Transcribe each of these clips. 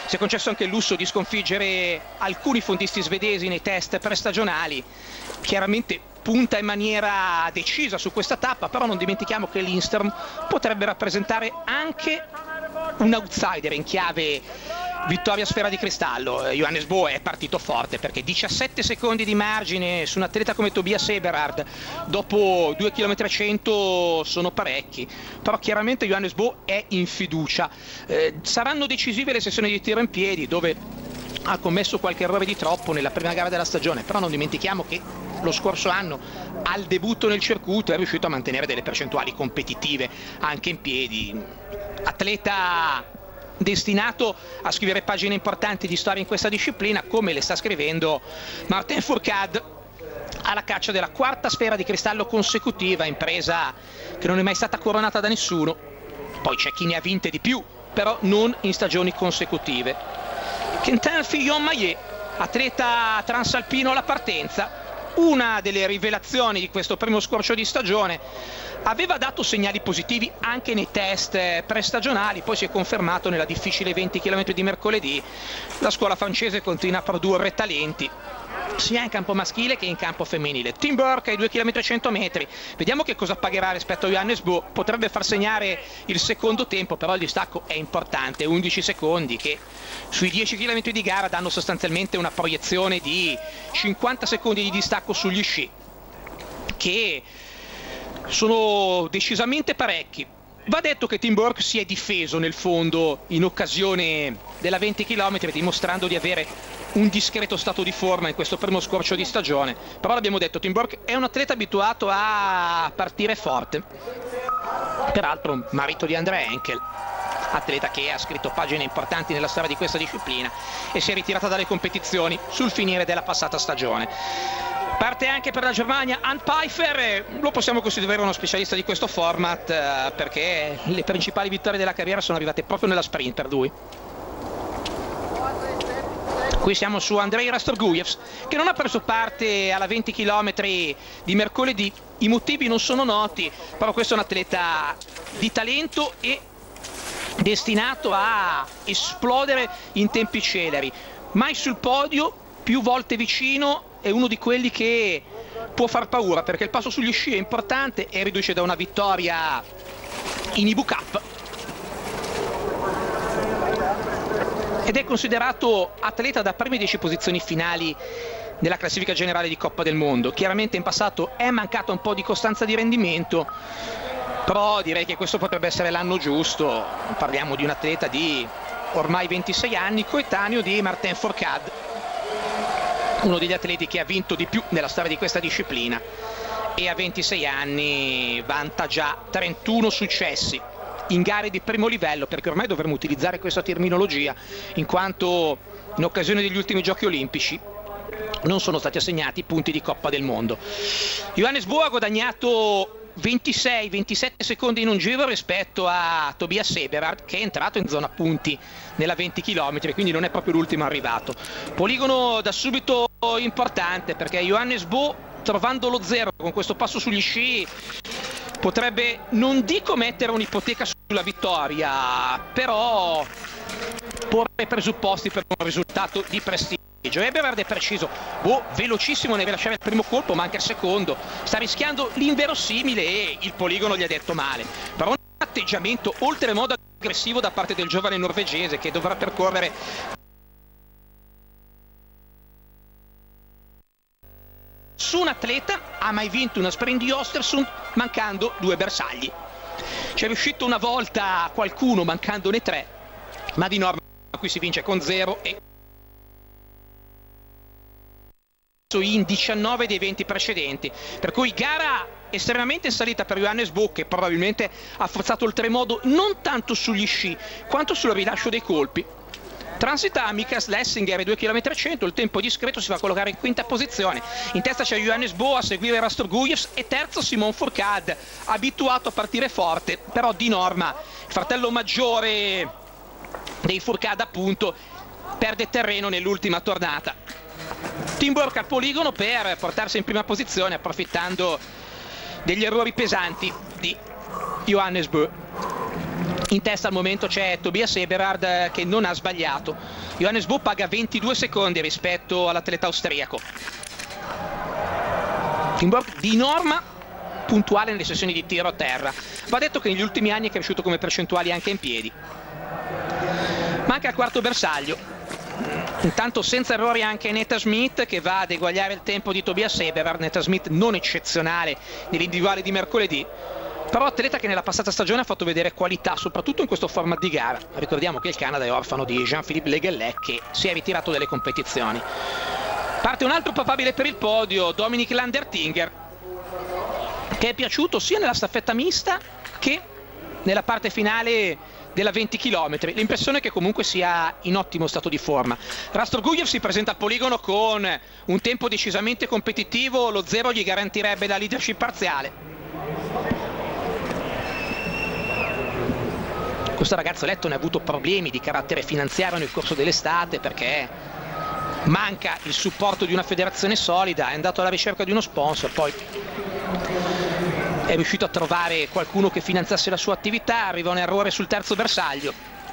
si è concesso anche il lusso di sconfiggere alcuni fondisti svedesi nei test prestagionali. Chiaramente punta in maniera decisa su questa tappa, però non dimentichiamo che l'Instern potrebbe rappresentare anche un outsider in chiave vittoria sfera di cristallo. Johannes Bö è partito forte perché 17 secondi di margine su un atleta come Tobias Eberhard dopo 2 km 100 sono parecchi, però chiaramente Johannes Bö è in fiducia. Saranno decisive le sessioni di tiro in piedi, dove ha commesso qualche errore di troppo nella prima gara della stagione, però non dimentichiamo che lo scorso anno al debutto nel circuito è riuscito a mantenere delle percentuali competitive anche in piedi. Atleta destinato a scrivere pagine importanti di storia in questa disciplina, come le sta scrivendo Martin Fourcade alla caccia della quarta sfera di cristallo consecutiva, impresa che non è mai stata coronata da nessuno. Poi c'è chi ne ha vinte di più, però non in stagioni consecutive. Quentin Fillon-Maillet, atleta transalpino alla partenza, una delle rivelazioni di questo primo scorcio di stagione, aveva dato segnali positivi anche nei test prestagionali, poi si è confermato nella difficile 20 km di mercoledì. La scuola francese continua a produrre talenti sia in campo maschile che in campo femminile. Tim Burke ai 2 km 100 metri, vediamo che cosa pagherà rispetto a Johannes Bö. Potrebbe far segnare il secondo tempo, però il distacco è importante, 11 secondi che sui 10 km di gara danno sostanzialmente una proiezione di 50 secondi di distacco sugli sci, che sono decisamente parecchi. Va detto che Tim Burke si è difeso nel fondo in occasione della 20 km, dimostrando di avere un discreto stato di forma in questo primo scorcio di stagione. Però l'abbiamo detto, Tim Burke è un atleta abituato a partire forte, peraltro marito di André Henkel, atleta che ha scritto pagine importanti nella storia di questa disciplina e si è ritirata dalle competizioni sul finire della passata stagione. Parte anche per la Germania Ant Pfeiffer, lo possiamo considerare uno specialista di questo format perché le principali vittorie della carriera sono arrivate proprio nella sprint per lui. Qui siamo su Andrei Rastorgujevs, che non ha preso parte alla 20 km di mercoledì. I motivi non sono noti, però questo è un atleta di talento e destinato a esplodere in tempi celeri. Mai sul podio, più volte vicino, è uno di quelli che può far paura, perché il passo sugli sci è importante e riduce da una vittoria in IBU Cup. Ed è considerato atleta da prime 10 posizioni finali nella classifica generale di Coppa del Mondo. Chiaramente in passato è mancata un po' di costanza di rendimento, però direi che questo potrebbe essere l'anno giusto. Parliamo di un atleta di ormai 26 anni, coetaneo di Martin Fourcade, uno degli atleti che ha vinto di più nella storia di questa disciplina, e a 26 anni vanta già 31 successi in gare di primo livello, perché ormai dovremmo utilizzare questa terminologia, in quanto in occasione degli ultimi giochi olimpici non sono stati assegnati punti di Coppa del Mondo. Johannes Bö ha guadagnato 26-27 secondi in un giro rispetto a Tobias Eberhard, che è entrato in zona punti nella 20 km, quindi non è proprio l'ultimo arrivato. Poligono da subito importante, perché Johannes Bö, trovando lo zero con questo passo sugli sci, potrebbe, non dico mettere un'ipoteca sulla vittoria, però porre presupposti per un risultato di prestigio. Eberhard è preciso, velocissimo nel rilasciare il primo colpo, ma anche il secondo, sta rischiando l'inverosimile e il poligono gli ha detto male. Però un atteggiamento oltremodo aggressivo da parte del giovane norvegese, che dovrà percorrere su un atleta ha mai vinto una sprint di Östersund mancando 2 bersagli. C'è riuscito una volta qualcuno mancandone 3, ma di norma qui si vince con 0 e in 19 dei 20 precedenti, per cui gara estremamente in salita per Johannes Bö, che probabilmente ha forzato oltremodo non tanto sugli sci quanto sul rilascio dei colpi. Transita Mikael Lessinger ai 2 km 100, il tempo discreto, si va a collocare in quinta posizione. In testa c'è Johannes Bö, a seguire Rastorgujevs e terzo Simon Fourcade, abituato a partire forte, però di norma il fratello maggiore dei Fourcade appunto perde terreno nell'ultima tornata. Tim Burke al poligono per portarsi in prima posizione, approfittando degli errori pesanti di Johannes Bö. In testa al momento c'è Tobias Eberhard che non ha sbagliato. Johannes Bö paga 22 secondi rispetto all'atleta austriaco. Timborg di norma puntuale nelle sessioni di tiro a terra. Va detto che negli ultimi anni è cresciuto come percentuali anche in piedi. Manca il quarto bersaglio. Intanto senza errori anche Neta Schmidt che va ad eguagliare il tempo di Tobias Eberhard. Neta Schmidt non eccezionale nell'individuale di mercoledì, però atleta che nella passata stagione ha fatto vedere qualità soprattutto in questo format di gara. Ricordiamo che il Canada è orfano di Jean-Philippe Le Gallec che si è ritirato dalle competizioni. Parte un altro papabile per il podio, Dominic Landertinger, che è piaciuto sia nella staffetta mista che nella parte finale della 20 km. L'impressione è che comunque sia in ottimo stato di forma. Rastorgujev si presenta al poligono con un tempo decisamente competitivo, lo 0 gli garantirebbe la leadership parziale. Questo ragazzo lettone ha avuto problemi di carattere finanziario nel corso dell'estate perché manca il supporto di una federazione solida, è andato alla ricerca di uno sponsor, poi è riuscito a trovare qualcuno che finanziasse la sua attività, arriva un errore sul terzo bersaglio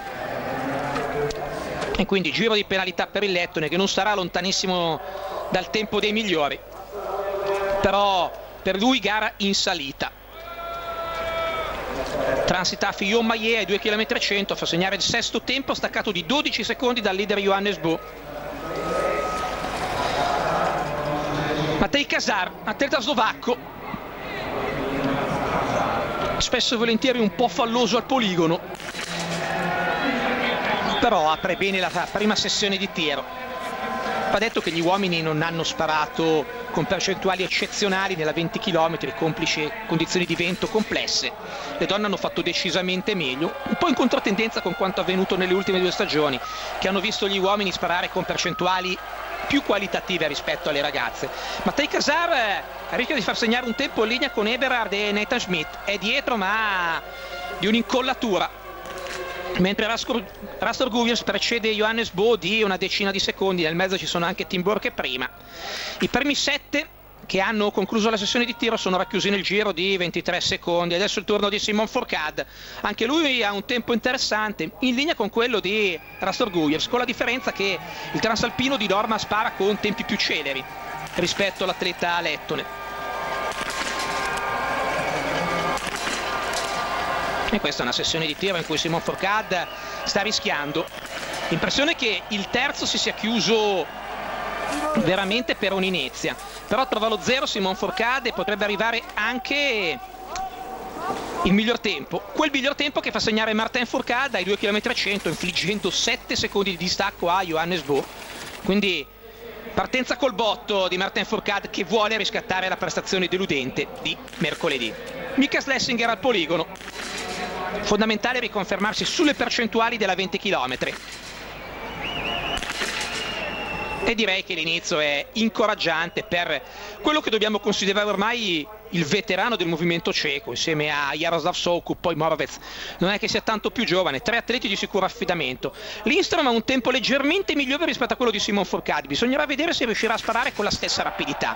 e quindi giro di penalità per il lettone che non sarà lontanissimo dal tempo dei migliori, però per lui gara in salita. Transita Fillon-Maillet ai 2 km 100, fa segnare il sesto tempo staccato di 12 secondi dal leader Johannes Bö. Matej Kazar, atleta slovacco, spesso e volentieri un po' falloso al poligono, però apre bene la prima sessione di tiro. Va detto che gli uomini non hanno sparato con percentuali eccezionali nella 20 km, complice condizioni di vento complesse. Le donne hanno fatto decisamente meglio, un po' in controtendenza con quanto avvenuto nelle ultime 2 stagioni, che hanno visto gli uomini sparare con percentuali più qualitative rispetto alle ragazze. Matej Kazar rischia di far segnare un tempo in linea con Eberhard e Nathan Schmidt, è dietro ma di un'incollatura, mentre Rastorgujev precede Johannes Bö di una decina di secondi, nel mezzo ci sono anche Timborg che prima. I primi 7 che hanno concluso la sessione di tiro sono racchiusi nel giro di 23 secondi. Adesso il turno di Simon Fourcade, anche lui ha un tempo interessante in linea con quello di Rastorgujev, con la differenza che il transalpino di norma spara con tempi più celeri rispetto all'atleta lettone. E questa è una sessione di tiro in cui Simon Fourcade sta rischiando. L'impressione è che il terzo si sia chiuso veramente per un'inezia, però trova lo 0 Simon Fourcade e potrebbe arrivare anche il miglior tempo, quel miglior tempo che fa segnare Martin Fourcade ai 2 km 100, infliggendo 7 secondi di distacco a Johannes Bö. Quindi partenza col botto di Martin Fourcade che vuole riscattare la prestazione deludente di mercoledì. Mika Schlesinger al poligono, fondamentale riconfermarsi sulle percentuali della 20 km. E direi che l'inizio è incoraggiante per quello che dobbiamo considerare ormai il veterano del movimento ceco, insieme a Jaroslav Soukup, poi Moravec non è che sia tanto più giovane, 3 atleti di sicuro affidamento. Lindström ha un tempo leggermente migliore rispetto a quello di Simon Fourcade, bisognerà vedere se riuscirà a sparare con la stessa rapidità.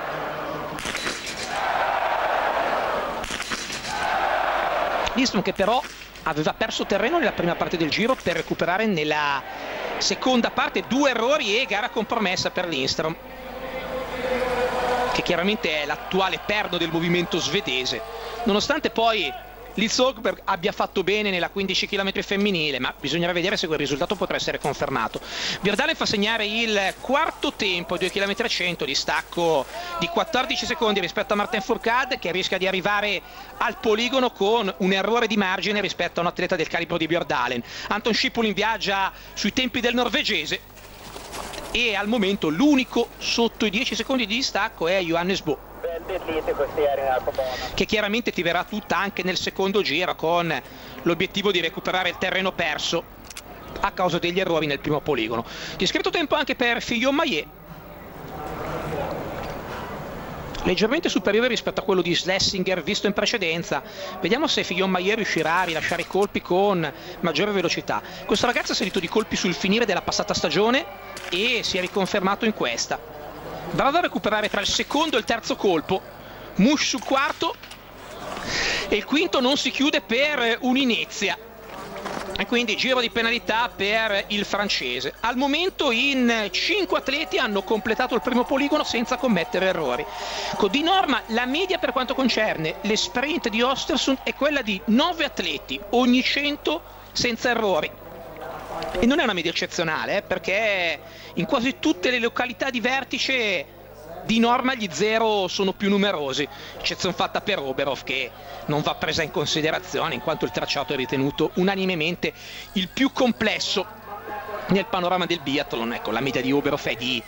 Lindström che però aveva perso terreno nella prima parte del giro per recuperare nella seconda parte, 2 errori e gara compromessa per Lindström, che chiaramente è l'attuale perno del movimento svedese, nonostante poi Liz Åkerberg abbia fatto bene nella 15 km femminile, ma bisognerà vedere se quel risultato potrà essere confermato. Bjørndalen fa segnare il quarto tempo, 2 km 100, distacco di 14 secondi rispetto a Martin Fourcade, che rischia di arrivare al poligono con un errore di margine rispetto a un atleta del calibro di Bjørndalen. Anton Schipulin viaggia sui tempi del norvegese e al momento l'unico sotto i 10 secondi di distacco è Johannes Bö, che chiaramente tirerà tutta anche nel secondo giro con l'obiettivo di recuperare il terreno perso a causa degli errori nel primo poligono. Discreto tempo anche per Fillon-Maillet, leggermente superiore rispetto a quello di Schlesinger visto in precedenza. Vediamo se Fillon-Maillet riuscirà a rilasciare i colpi con maggiore velocità. Questo ragazzo ha salito di colpi sul finire della passata stagione e si è riconfermato in questa. Bravo a recuperare tra il secondo e il terzo colpo. Mush sul quarto e il quinto non si chiude per un'inezia. E quindi giro di penalità per il francese. Al momento in 5 atleti hanno completato il primo poligono senza commettere errori. Di norma la media per quanto concerne le sprint di Östersund è quella di 9 atleti ogni 100 senza errori. E non è una media eccezionale, perché in quasi tutte le località di vertice di norma gli zero sono più numerosi, eccezione fatta per Oberhof, che non va presa in considerazione in quanto il tracciato è ritenuto unanimemente il più complesso nel panorama del biathlon. Ecco, la media di Oberhof è di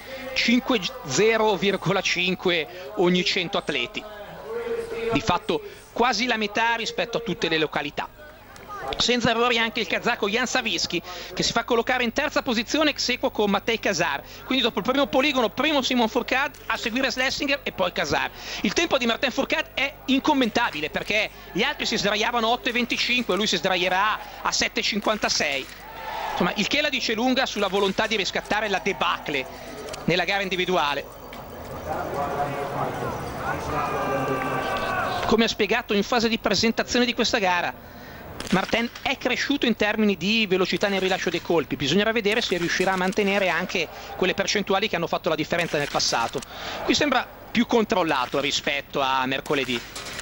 0,5 ogni 100 atleti, di fatto quasi la metà rispetto a tutte le località. Senza errori anche il kazako Jan Savitsky, che si fa collocare in terza posizione ex equo con Matej Kazar. Quindi dopo il primo poligono, primo Simon Fourcade, a seguire Schlesinger e poi Kazar. Il tempo di Martin Fourcade è incommentabile, perché gli altri si sdraiavano a 8,25 e lui si sdraierà a 7,56. Insomma, il che la dice lunga sulla volontà di riscattare la debacle nella gara individuale. Come ha spiegato in fase di presentazione di questa gara, Martin è cresciuto in termini di velocità nel rilascio dei colpi, bisognerà vedere se riuscirà a mantenere anche quelle percentuali che hanno fatto la differenza nel passato. Qui sembra più controllato rispetto a mercoledì.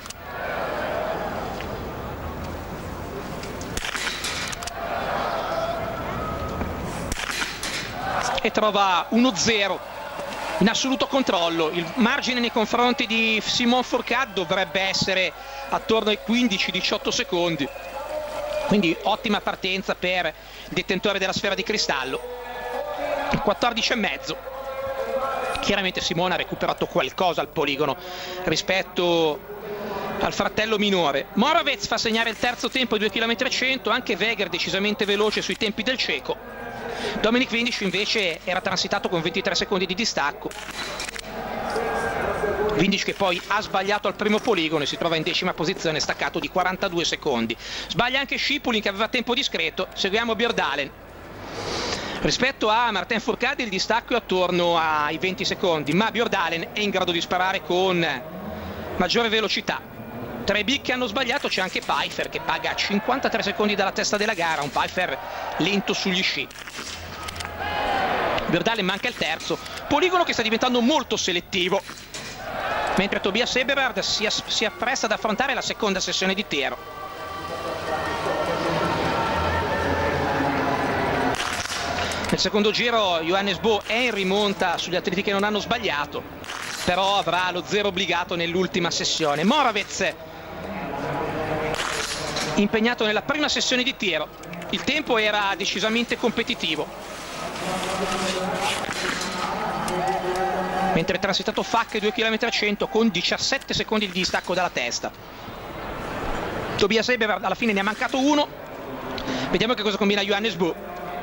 E trova 1-0 in assoluto controllo. Il margine nei confronti di Simon Fourcade dovrebbe essere attorno ai 15-18 secondi. Quindi ottima partenza per il detentore della sfera di cristallo. 14,5. Chiaramente Simone ha recuperato qualcosa al poligono rispetto al fratello minore. Moravec fa segnare il terzo tempo di 2,1 km, anche Weger decisamente veloce sui tempi del ceco. Dominic Windisch invece era transitato con 23 secondi di distacco. Windisch che poi ha sbagliato al primo poligono e si trova in 10ª posizione, staccato di 42 secondi. Sbaglia anche Schipulin, che aveva tempo discreto. Seguiamo Bjordalen. Rispetto a Martin Fourcade il distacco è attorno ai 20 secondi, ma Bjordalen è in grado di sparare con maggiore velocità. Tra i big che hanno sbagliato c'è anche Pfeiffer, che paga 53 secondi dalla testa della gara, un Pfeiffer lento sugli sci. Bjordalen manca il terzo poligono, che sta diventando molto selettivo, mentre Tobias Eberhard si appresta ad affrontare la seconda sessione di tiro. Nel secondo giro Johannes Bö è in rimonta sugli atleti che non hanno sbagliato, però avrà lo zero obbligato nell'ultima sessione. Moravec impegnato nella prima sessione di tiro, il tempo era decisamente competitivo, mentre transitato Fach 2,1 km con 17 secondi di distacco dalla testa. Tobias Eberhard alla fine ne ha mancato uno. Vediamo che cosa combina Johannes Bö,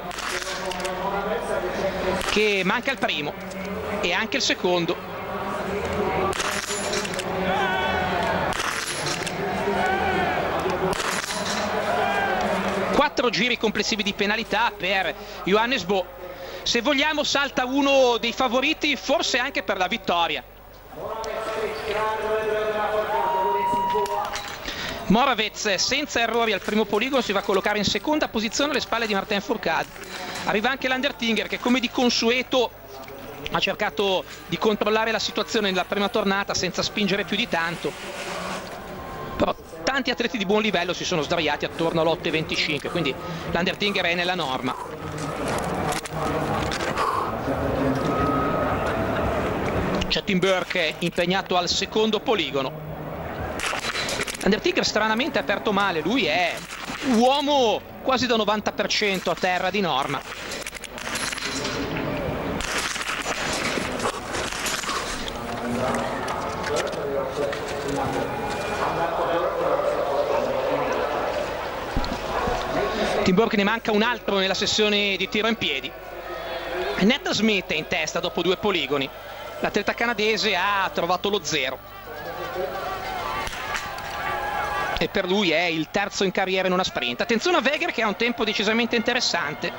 che manca il primo e anche il secondo. Quattro giri complessivi di penalità per Johannes Bö. Se vogliamo salta uno dei favoriti, forse anche per la vittoria. Moravec senza errori al primo poligono si va a collocare in seconda posizione alle spalle di Martin Fourcade. Arriva anche l'Undertinger, che come di consueto ha cercato di controllare la situazione nella prima tornata senza spingere più di tanto, però tanti atleti di buon livello si sono sdraiati attorno all'8,25, quindi l'Undertinger è nella norma. C'è Tim Burke impegnato al secondo poligono. Undertaker stranamente ha aperto male, lui è uomo quasi da 90% a terra di norma. Tim Burke ne manca un altro nella sessione di tiro in piedi. Ned Smith è in testa dopo 2 poligoni. L'atleta canadese ha trovato lo zero e per lui è il terzo in carriera in una sprint. Attenzione a Weger, che ha un tempo decisamente interessante.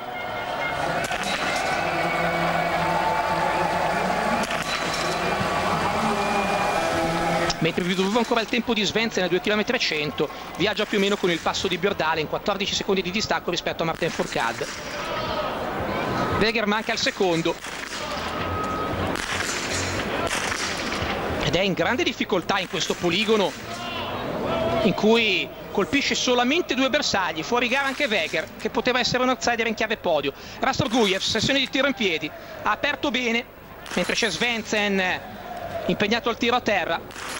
mentre vi dovevo ancora il tempo di Svensson a 2 km e 100, viaggia più o meno con il passo di Bjordalen, 14 secondi di distacco rispetto a Martin Fourcade. Weger manca al secondo ed è in grande difficoltà in questo poligono in cui colpisce solamente 2 bersagli, fuori gara anche Weger che poteva essere un outsider in chiave podio. Rastorgujev, sessione di tiro in piedi, ha aperto bene mentre c'è Svensson impegnato al tiro a terra.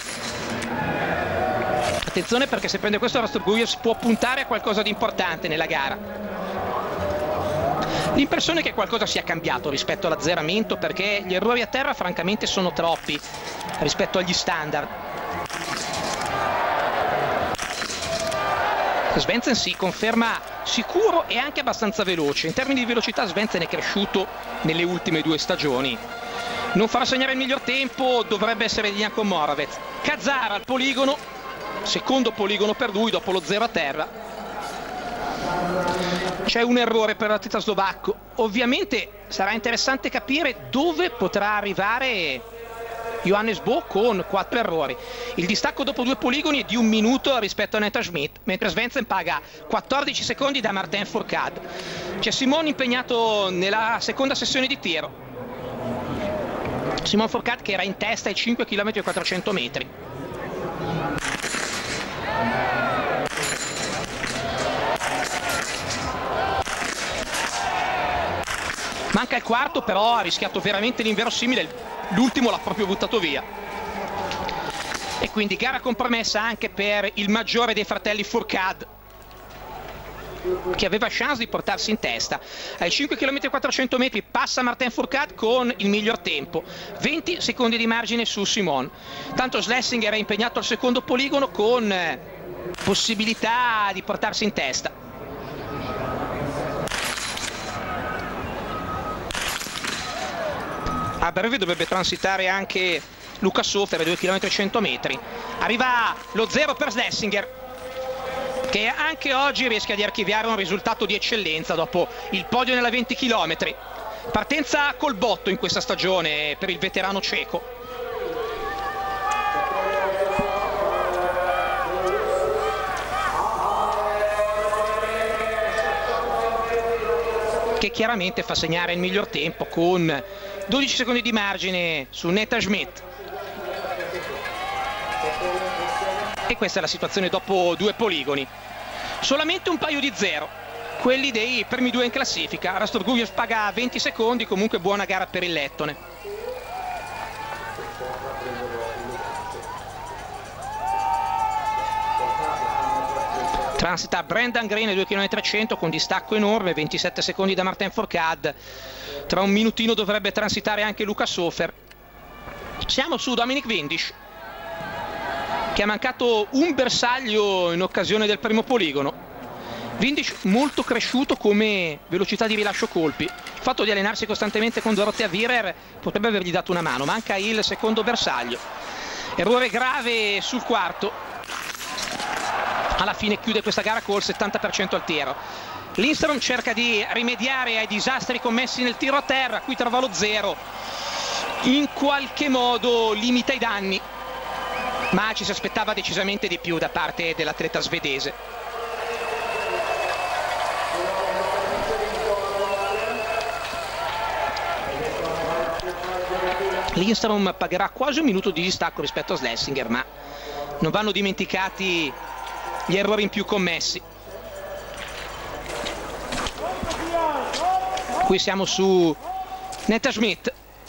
Attenzione perché se prende questo Rastorgujev può puntare a qualcosa di importante nella gara. L'impressione è che qualcosa sia cambiato rispetto all'azzeramento, perché gli errori a terra francamente sono troppi rispetto agli standard. Svensson si conferma sicuro e anche abbastanza veloce. In termini di velocità Svensson è cresciuto nelle ultime 2 stagioni. Non farà segnare il miglior tempo, dovrebbe essere in linea con Moravec. Kazar al poligono, secondo poligono per lui dopo lo 0 a terra. C'è un errore per l'atleta slovacco. Ovviamente sarà interessante capire dove potrà arrivare Johannes Bö con 4 errori. Il distacco dopo 2 poligoni è di 1 minuto rispetto a Neta Schmidt, mentre Svensson paga 14 secondi da Martin Fourcade. C'è Simon impegnato nella seconda sessione di tiro. Simon Fourcade che era in testa ai 5 km e 400 metri. Manca il quarto, però ha rischiato veramente l'inverosimile, l'ultimo l'ha proprio buttato via. E quindi gara compromessa anche per il maggiore dei fratelli Fourcade, che aveva chance di portarsi in testa. Ai 5 km e 400 metri passa Martin Fourcade con il miglior tempo, 20 secondi di margine su Simon. Tanto Schlesinger era impegnato al secondo poligono con possibilità di portarsi in testa. A breve dovrebbe transitare anche Luca Sofer a 2 km e 100 metri. Arriva lo 0 per Schlesinger, che anche oggi rischia di archiviare un risultato di eccellenza dopo il podio nella 20 km. Partenza col botto in questa stagione per il veterano ceco. Che chiaramente fa segnare il miglior tempo con 12 secondi di margine su Neta Schmidt. E questa è la situazione dopo 2 poligoni. Solamente un paio di 0, quelli dei primi 2 in classifica. Rastorgujev paga 20 secondi, comunque buona gara per il lettone. Transita Brendan Green ai 2 km e 100 con distacco enorme, 27 secondi da Martin Fourcade. Tra un minutino dovrebbe transitare anche Luca Sofer. Siamo su Dominik Windisch, che ha mancato un bersaglio in occasione del primo poligono. Windisch molto cresciuto come velocità di rilascio colpi. Il fatto di allenarsi costantemente con Dorothea Virer potrebbe avergli dato una mano. Manca il secondo bersaglio. Errore grave sul quarto. Alla fine chiude questa gara col 70% al tiro. Lindström cerca di rimediare ai disastri commessi nel tiro a terra, qui trova lo 0, in qualche modo limita i danni, ma ci si aspettava decisamente di più da parte dell'atleta svedese. Lindström pagherà quasi un minuto di distacco rispetto a Schlesinger, ma non vanno dimenticati gli errori in più commessi. Qui siamo su Neta Schmidt,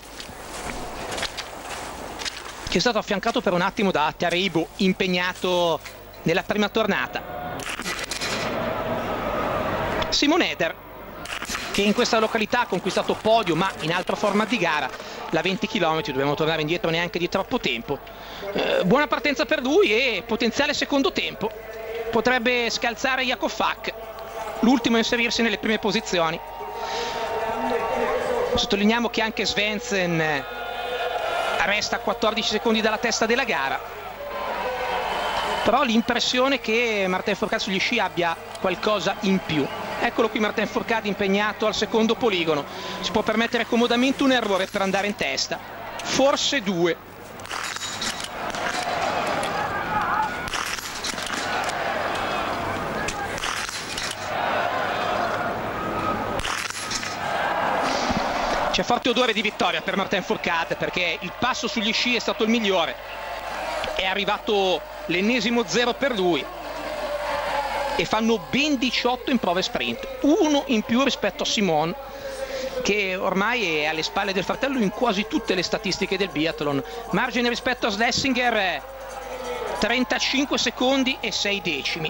che è stato affiancato per un attimo da Tareibo, impegnato nella prima tornata. Simon Eder, che in questa località ha conquistato podio, ma in altro format di gara, la 20 km, dobbiamo tornare indietro neanche di troppo tempo. Buona partenza per lui e potenziale secondo tempo. Potrebbe scalzare Jakob Fak, l'ultimo a inserirsi nelle prime posizioni. Sottolineiamo che anche Svensson resta a 14 secondi dalla testa della gara, però l'impressione che Martin Fourcade sugli sci abbia qualcosa in più. Eccolo qui Martin Fourcade impegnato al secondo poligono, si può permettere comodamente un errore per andare in testa, forse 2. C'è forte odore di vittoria per Martin Fourcade, perché il passo sugli sci è stato il migliore, è arrivato l'ennesimo 0 per lui e fanno ben 18 in prove sprint, uno in più rispetto a Simon, che ormai è alle spalle del fratello in quasi tutte le statistiche del biathlon. Margine rispetto a Schlesinger 35 secondi e 6 decimi.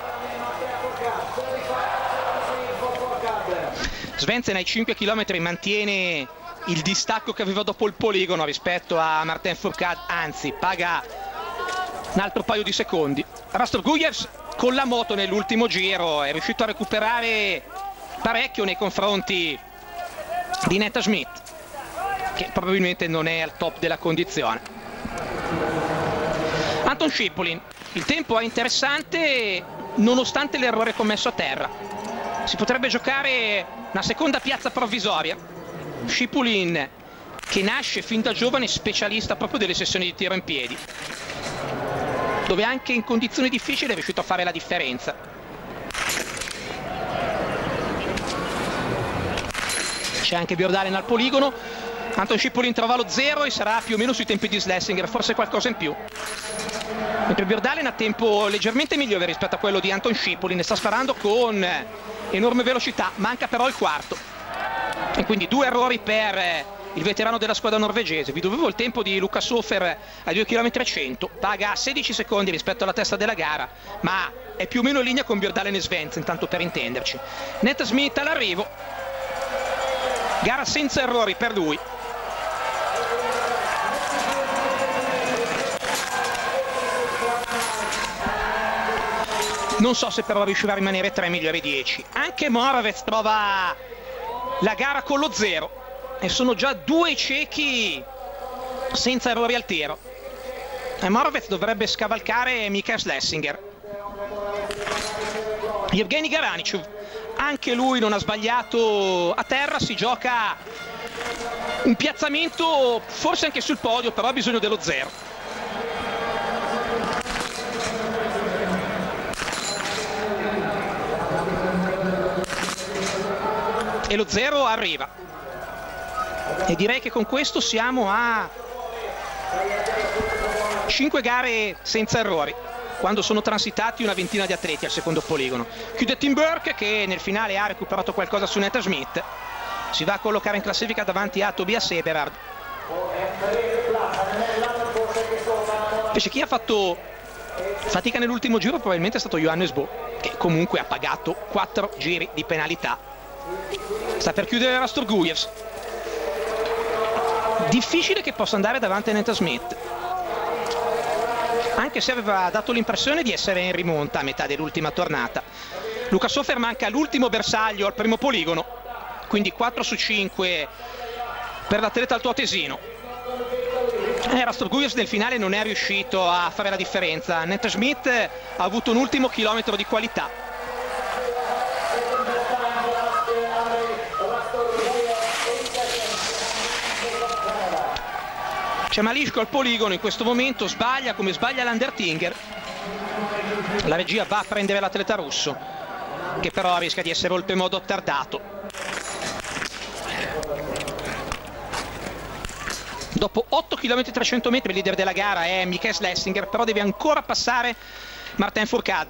Svensson ai 5 km mantiene il distacco che aveva dopo il poligono rispetto a Martin Fourcade, anzi paga un altro paio di secondi. Rastorgujevs con la moto nell'ultimo giro è riuscito a recuperare parecchio nei confronti di Netta Schmidt, che probabilmente non è al top della condizione. Anton Schipulin, il tempo è interessante nonostante l'errore commesso a terra. Si potrebbe giocare una seconda piazza provvisoria. Schipulin, che nasce fin da giovane specialista proprio delle sessioni di tiro in piedi, dove anche in condizioni difficili è riuscito a fare la differenza. C'è anche Bjordalen al poligono. Anton Schipulin trova lo 0 e sarà più o meno sui tempi di Schlesinger, forse qualcosa in più. Mentre Bjordalen ha tempo leggermente migliore rispetto a quello di Anton Schipulin, sta sparando con enorme velocità, manca però il quarto. E quindi 2 errori per il veterano della squadra norvegese. Vi dovevo il tempo di Lukas Hofer a 2 km e 100, paga 16 secondi rispetto alla testa della gara, ma è più o meno in linea con Bjordalen e Svensson, tanto per intenderci. Netta Schmidt all'arrivo, gara senza errori per lui. Non so se però riuscirà a rimanere tra i migliori 10. Anche Moravec trova la gara con lo 0 e sono già 2 cechi senza errori al tiro. E Moravec dovrebbe scavalcare Mikael Schlesinger. Yevgeny Garanichev, anche lui non ha sbagliato a terra, si gioca un piazzamento forse anche sul podio, però ha bisogno dello 0. E lo 0 arriva. E direi che con questo siamo a 5 gare senza errori, quando sono transitati una ventina di atleti al secondo poligono. Chiude Tim Burke, che nel finale ha recuperato qualcosa su Netta Schmidt. Si va a collocare in classifica davanti a Tobias Eberhard. Invece chi ha fatto fatica nell'ultimo giro probabilmente è stato Johannes Bo, che comunque ha pagato 4 giri di penalità. Sta per chiudere Rastorgujevs. Difficile che possa andare davanti a Netta Schmidt, anche se aveva dato l'impressione di essere in rimonta a metà dell'ultima tornata. Lukas Hofer manca l'ultimo bersaglio al primo poligono, quindi 4 su 5 per l'atleta altoatesino. Rastorgujevs nel finale non è riuscito a fare la differenza. Netta Schmidt ha avuto un ultimo chilometro di qualità. C'è Maliszko al poligono in questo momento, sbaglia come sbaglia l'Undertinger. La regia va a prendere l'atleta russo, che però rischia di essere oltremodo attardato. Dopo 8 km e 300 metri il leader della gara è Mikael Schlesinger, però deve ancora passare Martin Fourcade.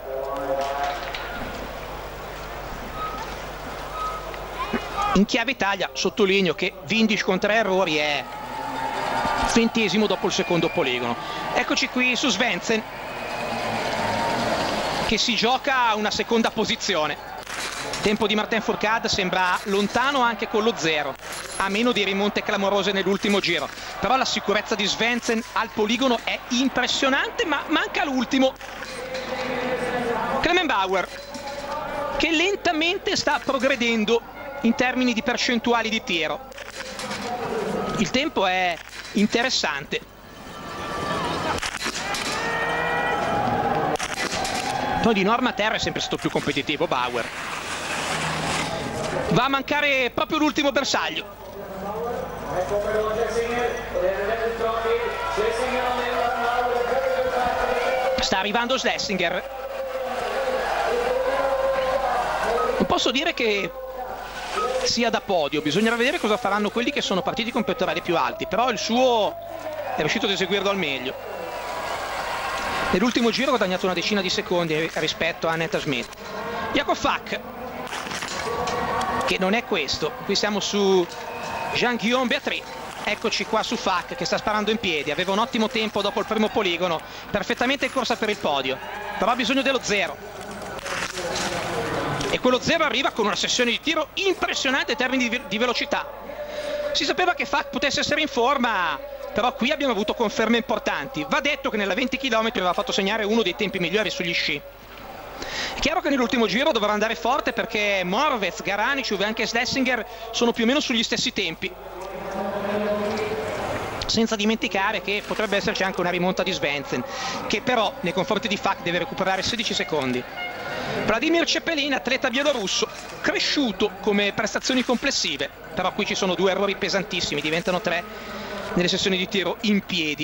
In chiave Italia sottolineo che Windisch con 3 errori è 20esimo dopo il secondo poligono. Eccoci qui su Svensson, che si gioca una seconda posizione. Il tempo di Martin Fourcade sembra lontano anche con lo 0, a meno di rimonte clamorose nell'ultimo giro, però la sicurezza di Svensson al poligono è impressionante, ma manca l'ultimo. Clement Bauer, che lentamente sta progredendo in termini di percentuali di tiro. Il tempo è interessante. Poi di norma a terra è sempre stato più competitivo Bauer. Va a mancare proprio l'ultimo bersaglio. Sta arrivando Schlesinger. Non posso dire che sia da podio. Bisognerà vedere cosa faranno quelli che sono partiti con pettorali più alti, però il suo è riuscito ad eseguirlo al meglio. Nell'ultimo giro ha guadagnato una decina di secondi rispetto a Neta Smith. Jakob Fak, che non è questo, qui siamo su Jean-Guillaume Beatriz. Eccoci qua su Fak che sta sparando in piedi, aveva un ottimo tempo dopo il primo poligono, perfettamente in corsa per il podio, però ha bisogno dello 0. E quello 0 arriva con una sessione di tiro impressionante in termini di velocità. Si sapeva che Fak potesse essere in forma, però qui abbiamo avuto conferme importanti. Va detto che nella 20 km aveva fatto segnare uno dei tempi migliori sugli sci. È chiaro che nell'ultimo giro dovrà andare forte perché Moravec, Garanicic e anche Schlesinger sono più o meno sugli stessi tempi. Senza dimenticare che potrebbe esserci anche una rimonta di Svensson, che però nei confronti di Fak deve recuperare 16 secondi. Vladimir Cepelin, atleta bielorusso, cresciuto come prestazioni complessive, però qui ci sono 2 errori pesantissimi, diventano 3 nelle sessioni di tiro in piedi.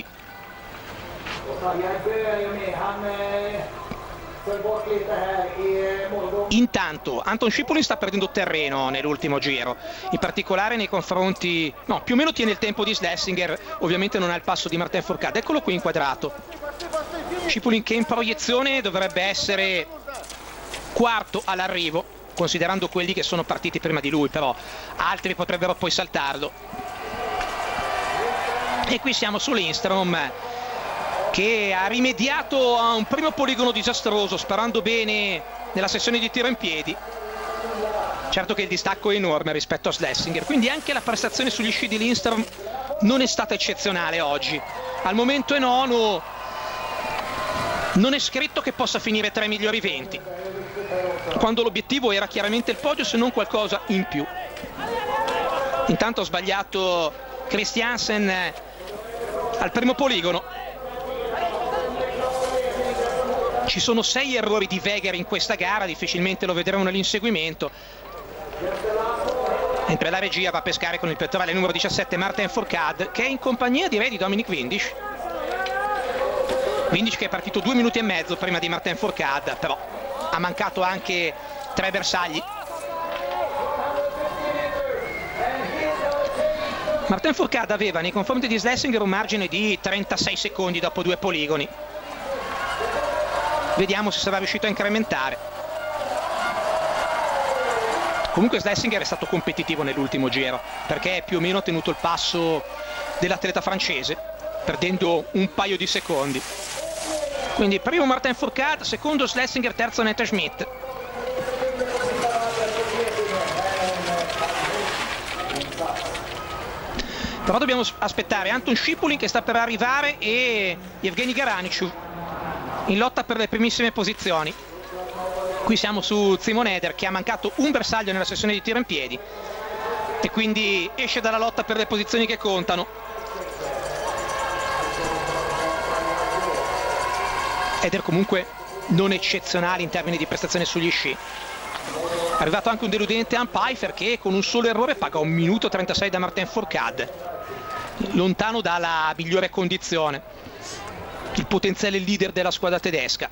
Intanto Anton Shipolin sta perdendo terreno nell'ultimo giro, in particolare nei confronti, no, più o meno tiene il tempo di Schlesinger, ovviamente non ha il passo di Martin Fourcade. Eccolo qui inquadrato. Shipolin che in proiezione dovrebbe essere quarto all'arrivo, considerando quelli che sono partiti prima di lui, però altri potrebbero poi saltarlo. E qui siamo su Lindstrom, che ha rimediato a un primo poligono disastroso, sparando bene nella sessione di tiro in piedi. Certo che il distacco è enorme rispetto a Schlesinger, quindi anche la prestazione sugli sci di Lindstrom non è stata eccezionale oggi. Al momento è nono, non è scritto che possa finire tra i migliori 20, quando l'obiettivo era chiaramente il podio, se non qualcosa in più. Intanto ha sbagliato Christiansen al primo poligono. Ci sono 6 errori di Weger in questa gara, difficilmente lo vedremo nell'inseguimento. Mentre la regia va a pescare con il pettorale numero 17 Martin Fourcade, che è in compagnia direi di Dominic Windisch. Windisch che è partito 2 minuti e mezzo prima di Martin Fourcade, però ha mancato anche 3 bersagli. Martin Fourcade aveva nei confronti di Schlesinger un margine di 36 secondi dopo 2 poligoni. Vediamo se sarà riuscito a incrementare. Comunque Schlesinger è stato competitivo nell'ultimo giro, perché più o meno ha tenuto il passo dell'atleta francese, perdendo un paio di secondi. Quindi primo Martin Fourcade, secondo Schlesinger, terzo Neta Schmidt. Però dobbiamo aspettare Anton Shipolin che sta per arrivare e Evgeny Garanicic in lotta per le primissime posizioni. Qui siamo su Simon Eder che ha mancato un bersaglio nella sessione di tiro in piedi e quindi esce dalla lotta per le posizioni che contano. Eder comunque non eccezionale in termini di prestazione sugli sci. È arrivato anche un deludente Ann Pfeiffer che con un solo errore paga 1 minuto 36 da Martin Fourcade, lontano dalla migliore condizione. Il potenziale leader della squadra tedesca.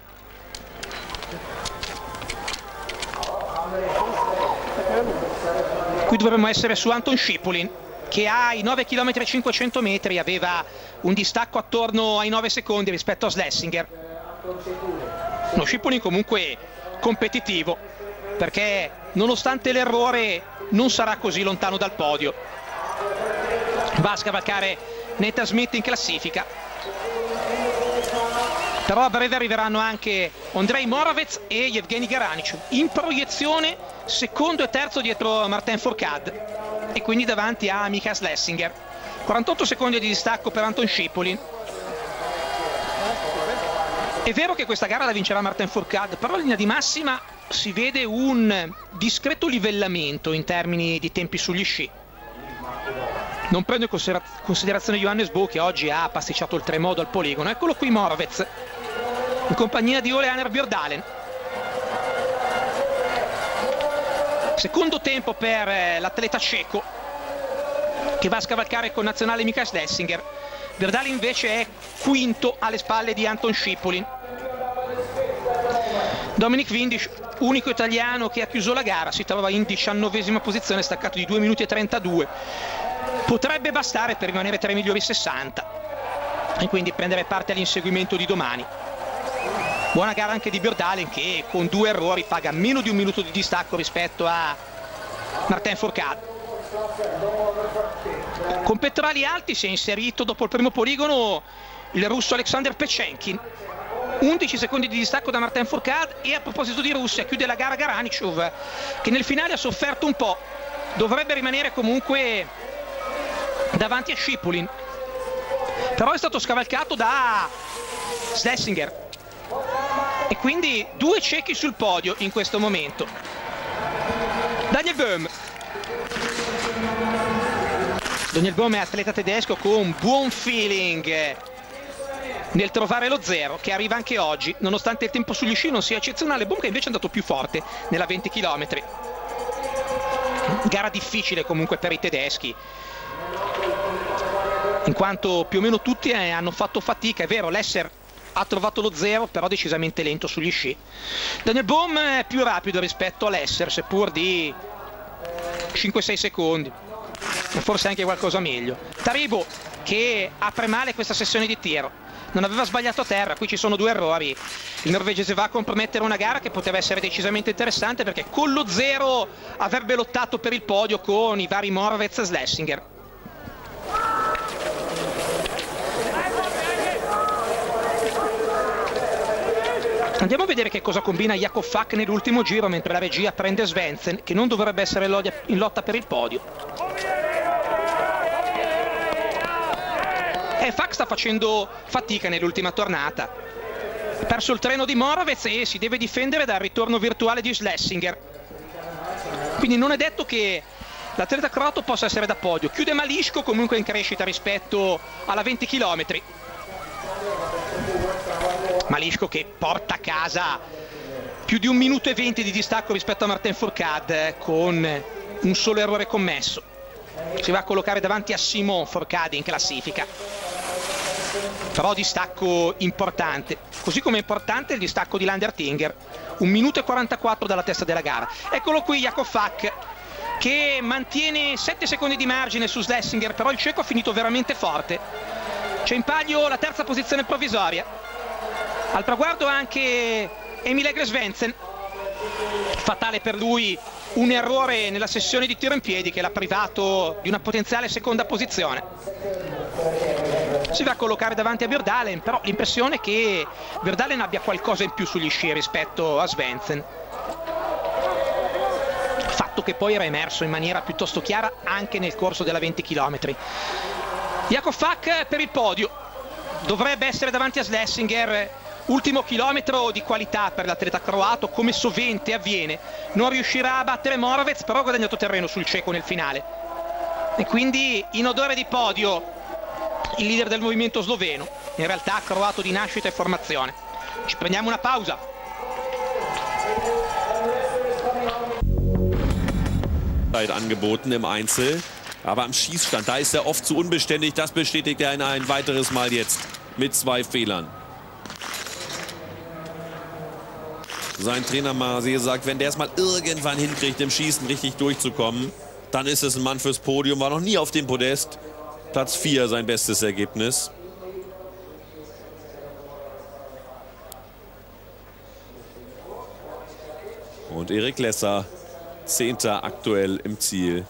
Qui dovremmo essere su Anton Shipolin che ha i 9 km e 500 metri, aveva un distacco attorno ai 9 secondi rispetto a Schlesinger. No, Shipolin comunque competitivo, perché nonostante l'errore non sarà così lontano dal podio. Va a scavalcare Neta Smith in classifica. Però a breve arriveranno anche Ondrej Moravec e Evgeny Garanicic in proiezione, secondo e terzo dietro Martin Fourcade e quindi davanti a Michael Schlesinger. 48 secondi di distacco per Anton Shipolin. È vero che questa gara la vincerà Martin Fourcade, però in linea di massima si vede un discreto livellamento in termini di tempi sugli sci. Non prendo in considerazione Johannes Bou che oggi ha pasticciato oltremodo al poligono. Eccolo qui Moravec in compagnia di Ole Einar Bjørdalen. Secondo tempo per l'atleta ceco che va a scavalcare con nazionale Michael Schlesinger. Bjørdalen invece è quinto alle spalle di Anton Shipolin. Dominic Windisch unico italiano che ha chiuso la gara, si trova in 19ª posizione, staccato di 2 minuti e 32. Potrebbe bastare per rimanere tra i migliori 60 e quindi prendere parte all'inseguimento di domani. Buona gara anche di Bjørndalen, che con 2 errori paga meno di 1 minuto di distacco rispetto a Martin Fourcade. Con pettorali alti si è inserito dopo il primo poligono il russo Alexander Pechenkin, 11 secondi di distacco da Martin Fourcade. E a proposito di Russia, chiude la gara Garanicov, che nel finale ha sofferto un po', dovrebbe rimanere comunque davanti a Schipulin, però è stato scavalcato da Schlesinger e quindi 2 cechi sul podio in questo momento. Daniel Böhm è atleta tedesco con buon feeling nel trovare lo zero, che arriva anche oggi, nonostante il tempo sugli sci non sia eccezionale. Böhm che invece è andato più forte nella 20 km. Gara difficile comunque per i tedeschi, in quanto più o meno tutti hanno fatto fatica. È vero, Lesser ha trovato lo zero, però decisamente lento sugli sci. Daniel Böhm è più rapido rispetto a Lesser, seppur di 5-6 secondi, forse anche qualcosa meglio. Taribo che apre male questa sessione di tiro, non aveva sbagliato a terra, qui ci sono 2 errori. Il norvegese va a compromettere una gara che poteva essere decisamente interessante, perché con lo zero avrebbe lottato per il podio con i vari Moravec e Schlesinger. Andiamo a vedere che cosa combina Jakob Fak nell'ultimo giro, mentre la regia prende Svensson, che non dovrebbe essere in lotta per il podio. Fak sta facendo fatica nell'ultima tornata, ha perso il treno di Moravec e si deve difendere dal ritorno virtuale di Schlesinger, quindi non è detto che l'atleta croato possa essere da podio. Chiude Mališko, comunque in crescita rispetto alla 20 km. Mališko che porta a casa più di 1 minuto e 20 di distacco rispetto a Martin Fourcade, con un solo errore commesso. Si va a collocare davanti a Simon Fourcade in classifica, però distacco importante, così come importante il distacco di Landertinger, 1 minuto e 44 dalla testa della gara. Eccolo qui Jakob Fak, che mantiene 7 secondi di margine su Schlesinger, però il ceco ha finito veramente forte. C'è in palio la 3ª posizione provvisoria. Al traguardo anche Emil Egre Svensson, fatale per lui un errore nella sessione di tiro in piedi che l'ha privato di una potenziale 2ª posizione. Si va a collocare davanti a Bjørndalen, però l'impressione è che Bjørndalen abbia qualcosa in più sugli sci rispetto a Svensson, fatto che poi era emerso in maniera piuttosto chiara anche nel corso della 20 km. Jakob Fak per il podio, dovrebbe essere davanti a Schlesinger. Ultimo chilometro di qualità per l'atleta croato, come sovente avviene. Non riuscirà a battere Moravec, però ha guadagnato terreno sul ceco nel finale. E quindi in odore di podio il leader del movimento sloveno, in realtà croato di nascita e formazione. Ci prendiamo una pausa. Angeboten im Einzel, aber am Schießstand, da ist er oft zu unbeständig. Das bestätigt er ein weiteres Mal jetzt mit 2 Fehlern. Sein Trainer Marseille sagt, wenn der es mal irgendwann hinkriegt, im Schießen richtig durchzukommen, dann ist es ein Mann fürs Podium. War noch nie auf dem Podest. Platz 4 sein bestes Ergebnis. Und Erik Lesser, 10. aktuell im Ziel.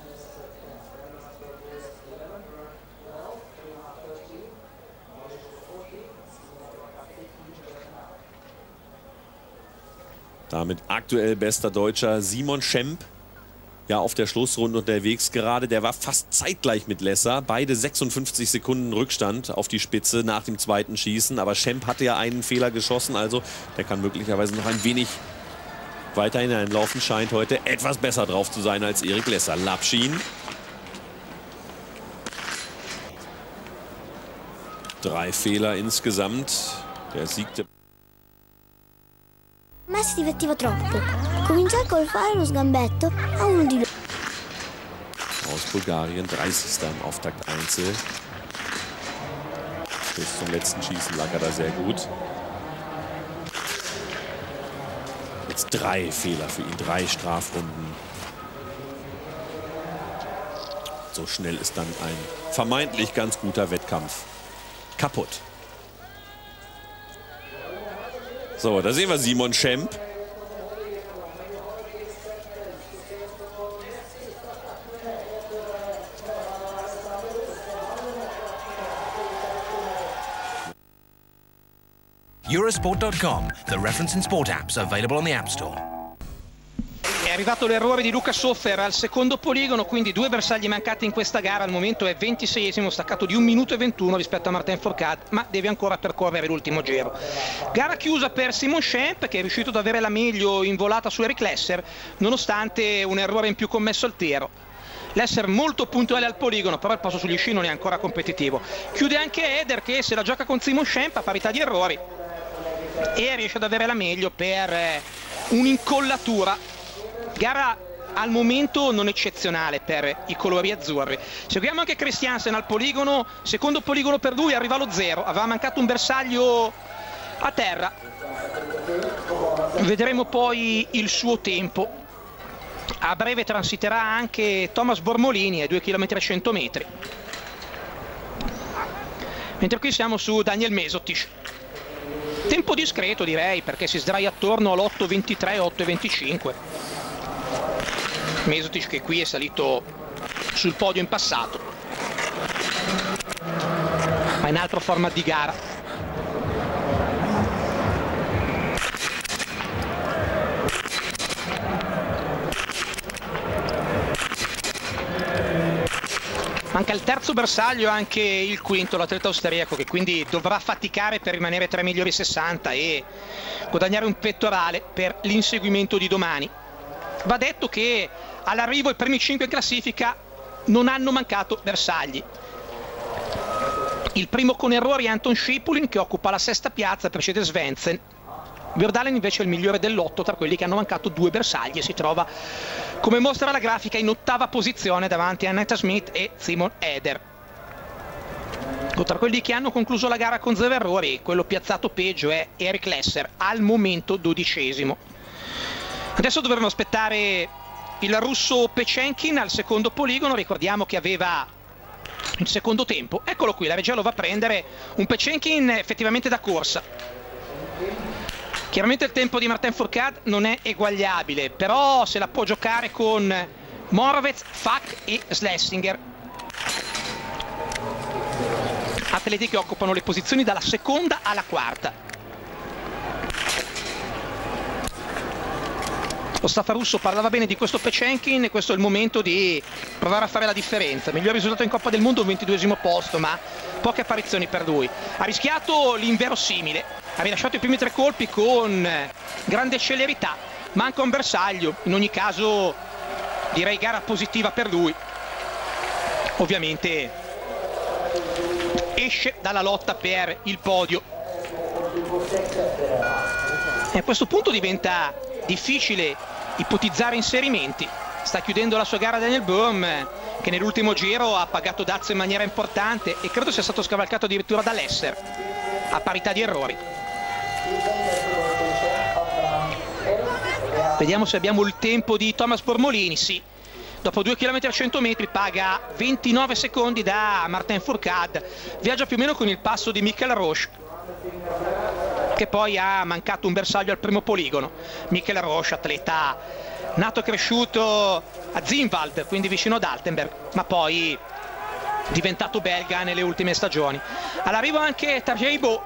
Damit aktuell bester Deutscher Simon Schemp, ja auf der Schlussrunde unterwegs gerade. Der war fast zeitgleich mit Lesser, beide 56 Sekunden Rückstand auf die Spitze nach dem 2. Schießen. Aber Schemp hatte ja einen Fehler geschossen, also der kann möglicherweise noch ein wenig weiter hineinlaufen. Scheint heute etwas besser drauf zu sein als Erik Lesser. Lapschin. 3 Fehler insgesamt. Der siegte. Ma si divertiva troppo. Cominciò a golfare lo sgambetto a uno di loro. Aus Bulgarien, 30. im Auftakt Einzel. Bis zum letzten Schießen lag er da sehr gut. Jetzt 3 Fehler für ihn, 3 Strafrunden. So schnell ist dann ein vermeintlich ganz guter Wettkampf kaputt. So, da sehen wir Simon Schemp. Eurosport.com, the reference in sport apps available on the App Store. È arrivato l'errore di Luca Soffer al secondo poligono, quindi 2 bersagli mancati in questa gara. Al momento è 26esimo, staccato di 1 minuto e 21 rispetto a Martin Fourcade, ma deve ancora percorrere l'ultimo giro. Gara chiusa per Simon Schemp, che è riuscito ad avere la meglio in volata su Eric Lesser, nonostante un errore in più commesso al tiro. Lesser molto puntuale al poligono, però il passo sugli sci non è ancora competitivo. Chiude anche Eder, che se la gioca con Simon Schemp a parità di errori e riesce ad avere la meglio per un'incollatura. Gara al momento non eccezionale per i colori azzurri. Seguiamo anche Christiansen al poligono, secondo poligono per lui, arriva allo 0, aveva mancato un bersaglio a terra. Vedremo poi il suo tempo. A breve transiterà anche Thomas Bormolini ai 2 km e 100 metri. Mentre qui siamo su Daniel Mesotic. Tempo discreto direi, perché si sdraia attorno all'8.23, 8.25. Mesotic che qui è salito sul podio in passato, ma in altro format di gara. Manca il terzo bersaglio, anche il quinto, l'atleta austriaco, che quindi dovrà faticare per rimanere tra i migliori 60 e guadagnare un pettorale per l'inseguimento di domani. Va detto che all'arrivo i primi 5 in classifica non hanno mancato bersagli. Il primo con errori è Anton Schipulin, che occupa la 6ª piazza, precede Svensson. Bjordalen invece è il migliore dell'8 tra quelli che hanno mancato 2 bersagli e si trova, come mostra la grafica, in 8ª posizione davanti a Annetta Smith e Simon Eder. Tra quelli che hanno concluso la gara con 0 errori, quello piazzato peggio è Eric Lesser, al momento 12esimo. Adesso dovremo aspettare il russo Pechenkin al secondo poligono. Ricordiamo che aveva il secondo tempo. Eccolo qui, la regia lo va a prendere, un Pechenkin effettivamente da corsa. Chiaramente il tempo di Martin Fourcade non è eguagliabile, però se la può giocare con Moravec, Fak e Schlesinger, atleti che occupano le posizioni dalla 2ª alla 4ª. Lo staff russo parlava bene di questo Pechenkin e questo è il momento di provare a fare la differenza. Miglior risultato in Coppa del Mondo, un 22esimo posto, ma poche apparizioni per lui. Ha rischiato l'inverosimile, ha rilasciato i primi 3 colpi con grande celerità, manca un bersaglio. In ogni caso direi gara positiva per lui. Ovviamente esce dalla lotta per il podio e a questo punto diventa difficile ipotizzare inserimenti. Sta chiudendo la sua gara Daniel Böhm, che nell'ultimo giro ha pagato dazio in maniera importante e credo sia stato scavalcato addirittura da Lesser a parità di errori. Vediamo se abbiamo il tempo di Thomas Bormolini. Sì, dopo 2 km e 100 metri paga 29 secondi da Martin Fourcade, viaggia più o meno con il passo di Michael Roche, che poi ha mancato un bersaglio al primo poligono. Michael Roche, atleta nato e cresciuto a Zinwald, quindi vicino ad Altenberg, ma poi diventato belga nelle ultime stagioni. All'arrivo anche Tarjei Bo,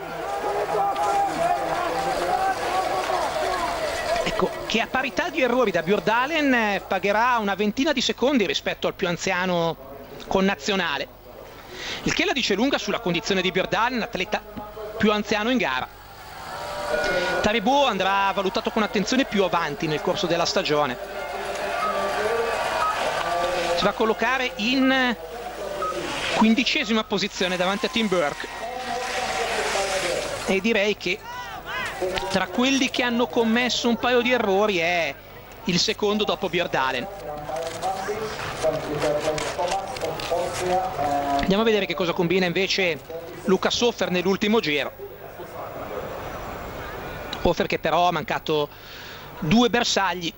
ecco, che a parità di errori da Bjordalen pagherà una ventina di secondi rispetto al più anziano connazionale, il che la dice lunga sulla condizione di Bjordalen, atleta più anziano in gara. Taribo andrà valutato con attenzione più avanti nel corso della stagione. Si va a collocare in 15ª posizione davanti a Tim Burke e direi che tra quelli che hanno commesso un paio di errori è il secondo dopo Bjordalen. Andiamo a vedere che cosa combina invece Luca Soffer nell'ultimo giro. Hofer che però ha mancato 2 bersagli.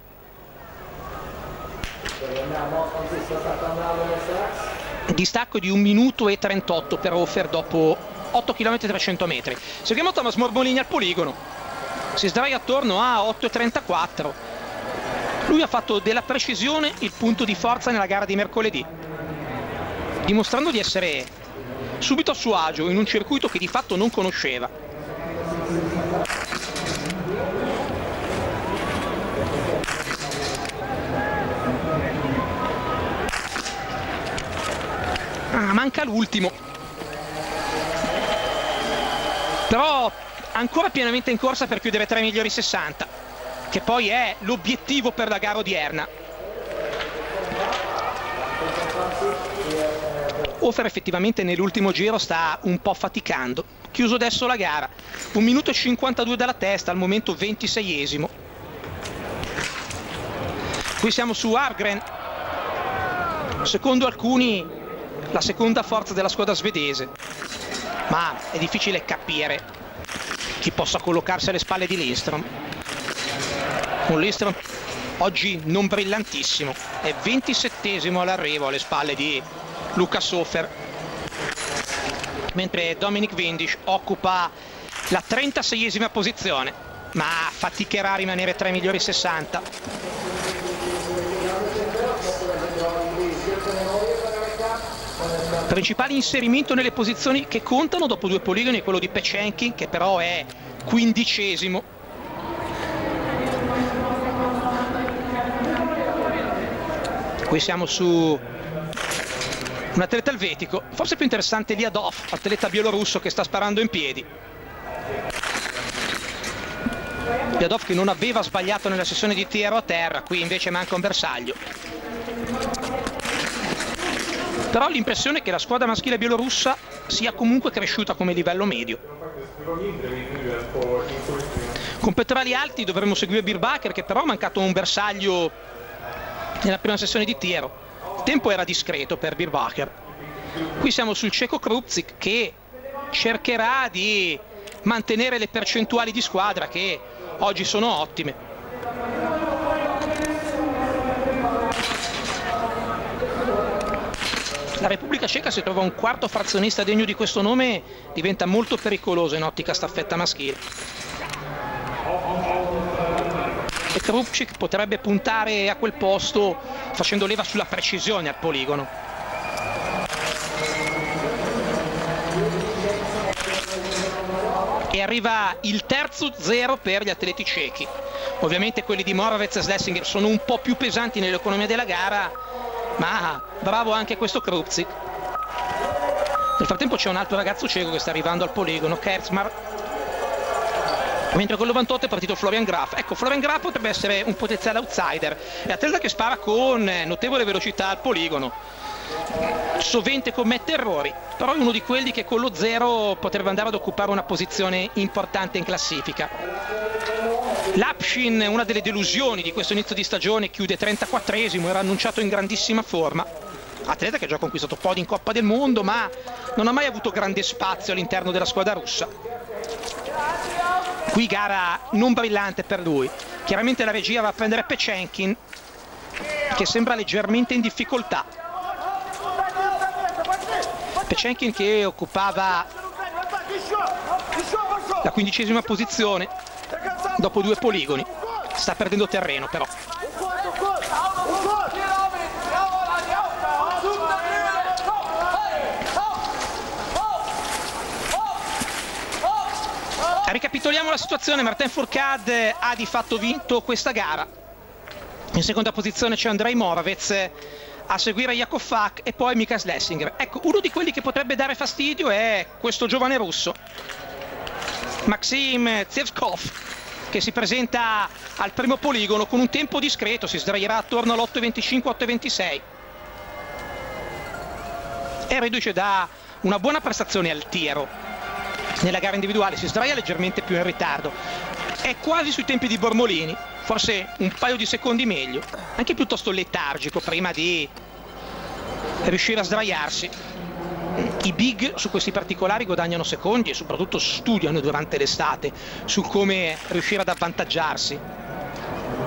Distacco di 1 minuto e 38 per Hofer dopo 8 km e 300 metri. Seguiamo Thomas Mormolini al poligono, si sdraia attorno a 8,34. Lui ha fatto della precisione il punto di forza nella gara di mercoledì, dimostrando di essere subito a suo agio in un circuito che di fatto non conosceva. Manca l'ultimo, però ancora pienamente in corsa per chiudere tra i migliori 60, che poi è l'obiettivo per la gara odierna. Hofer effettivamente nell'ultimo giro sta un po' faticando. Chiuso adesso la gara, 1 minuto e 52 dalla testa, al momento 26esimo. Qui siamo su Argren, secondo alcuni la seconda forza della squadra svedese, ma è difficile capire chi possa collocarsi alle spalle di Lindström. Un Lindström oggi non brillantissimo, è 27esimo all'arrivo alle spalle di Lukas Hofer, mentre Dominic Windisch occupa la 36esima posizione, ma faticherà a rimanere tra i migliori 60. Principale inserimento nelle posizioni che contano dopo 2 poligoni è quello di Pechenkin, che però è 15esimo. Qui siamo su un atleta elvetico, forse più interessante Liadov, atleta bielorusso che sta sparando in piedi. Liadov che non aveva sbagliato nella sessione di tiro a terra, qui invece manca un bersaglio. Però ho l'impressione che la squadra maschile bielorussa sia comunque cresciuta come livello medio. Con pettorali alti dovremmo seguire Birbacher, che però ha mancato un bersaglio nella prima sessione di tiro. Il tempo era discreto per Birbacher. Qui siamo sul ceco Krupczyk, che cercherà di mantenere le percentuali di squadra che oggi sono ottime. La Repubblica Ceca, se trova un quarto frazionista degno di questo nome, diventa molto pericoloso in ottica staffetta maschile. E Krupczyk potrebbe puntare a quel posto facendo leva sulla precisione al poligono. E arriva il terzo 0 per gli atleti cechi. Ovviamente quelli di Moravec e Schlesinger sono un po' più pesanti nell'economia della gara, ma bravo anche questo Krupczyk. Nel frattempo c'è un altro ragazzo ceco che sta arrivando al poligono, Kertzmar, mentre con l'98 è partito Florian Graf. Ecco, Florian Graf potrebbe essere un potenziale outsider, è atleta che spara con notevole velocità al poligono, sovente commette errori, però è uno di quelli che con lo 0 potrebbe andare ad occupare una posizione importante in classifica. Lapshin, una delle delusioni di questo inizio di stagione, chiude 34esimo, era annunciato in grandissima forma, atleta che ha già conquistato podi in Coppa del Mondo, ma non ha mai avuto grande spazio all'interno della squadra russa. Qui gara non brillante per lui, chiaramente la regia va a prendere Pechenkin, che sembra leggermente in difficoltà. Pechenkin che occupava la 15esima posizione dopo 2 poligoni, sta perdendo terreno però. Ricapitoliamo la situazione: Martin Fourcade ha di fatto vinto questa gara. In seconda posizione c'è Andrei Moravec, a seguire Jakov Fak e poi Mika Schlesinger. Ecco, uno di quelli che potrebbe dare fastidio è questo giovane russo, Maxim Tsevkov, che si presenta al primo poligono con un tempo discreto, si sdraierà attorno all'8.25-8.26. E reduce da una buona prestazione al tiro. Nella gara individuale si sdraia leggermente più in ritardo, è quasi sui tempi di Bormolini, forse un paio di secondi meglio, anche piuttosto letargico prima di riuscire a sdraiarsi. I big su questi particolari guadagnano secondi e soprattutto studiano durante l'estate su come riuscire ad avvantaggiarsi.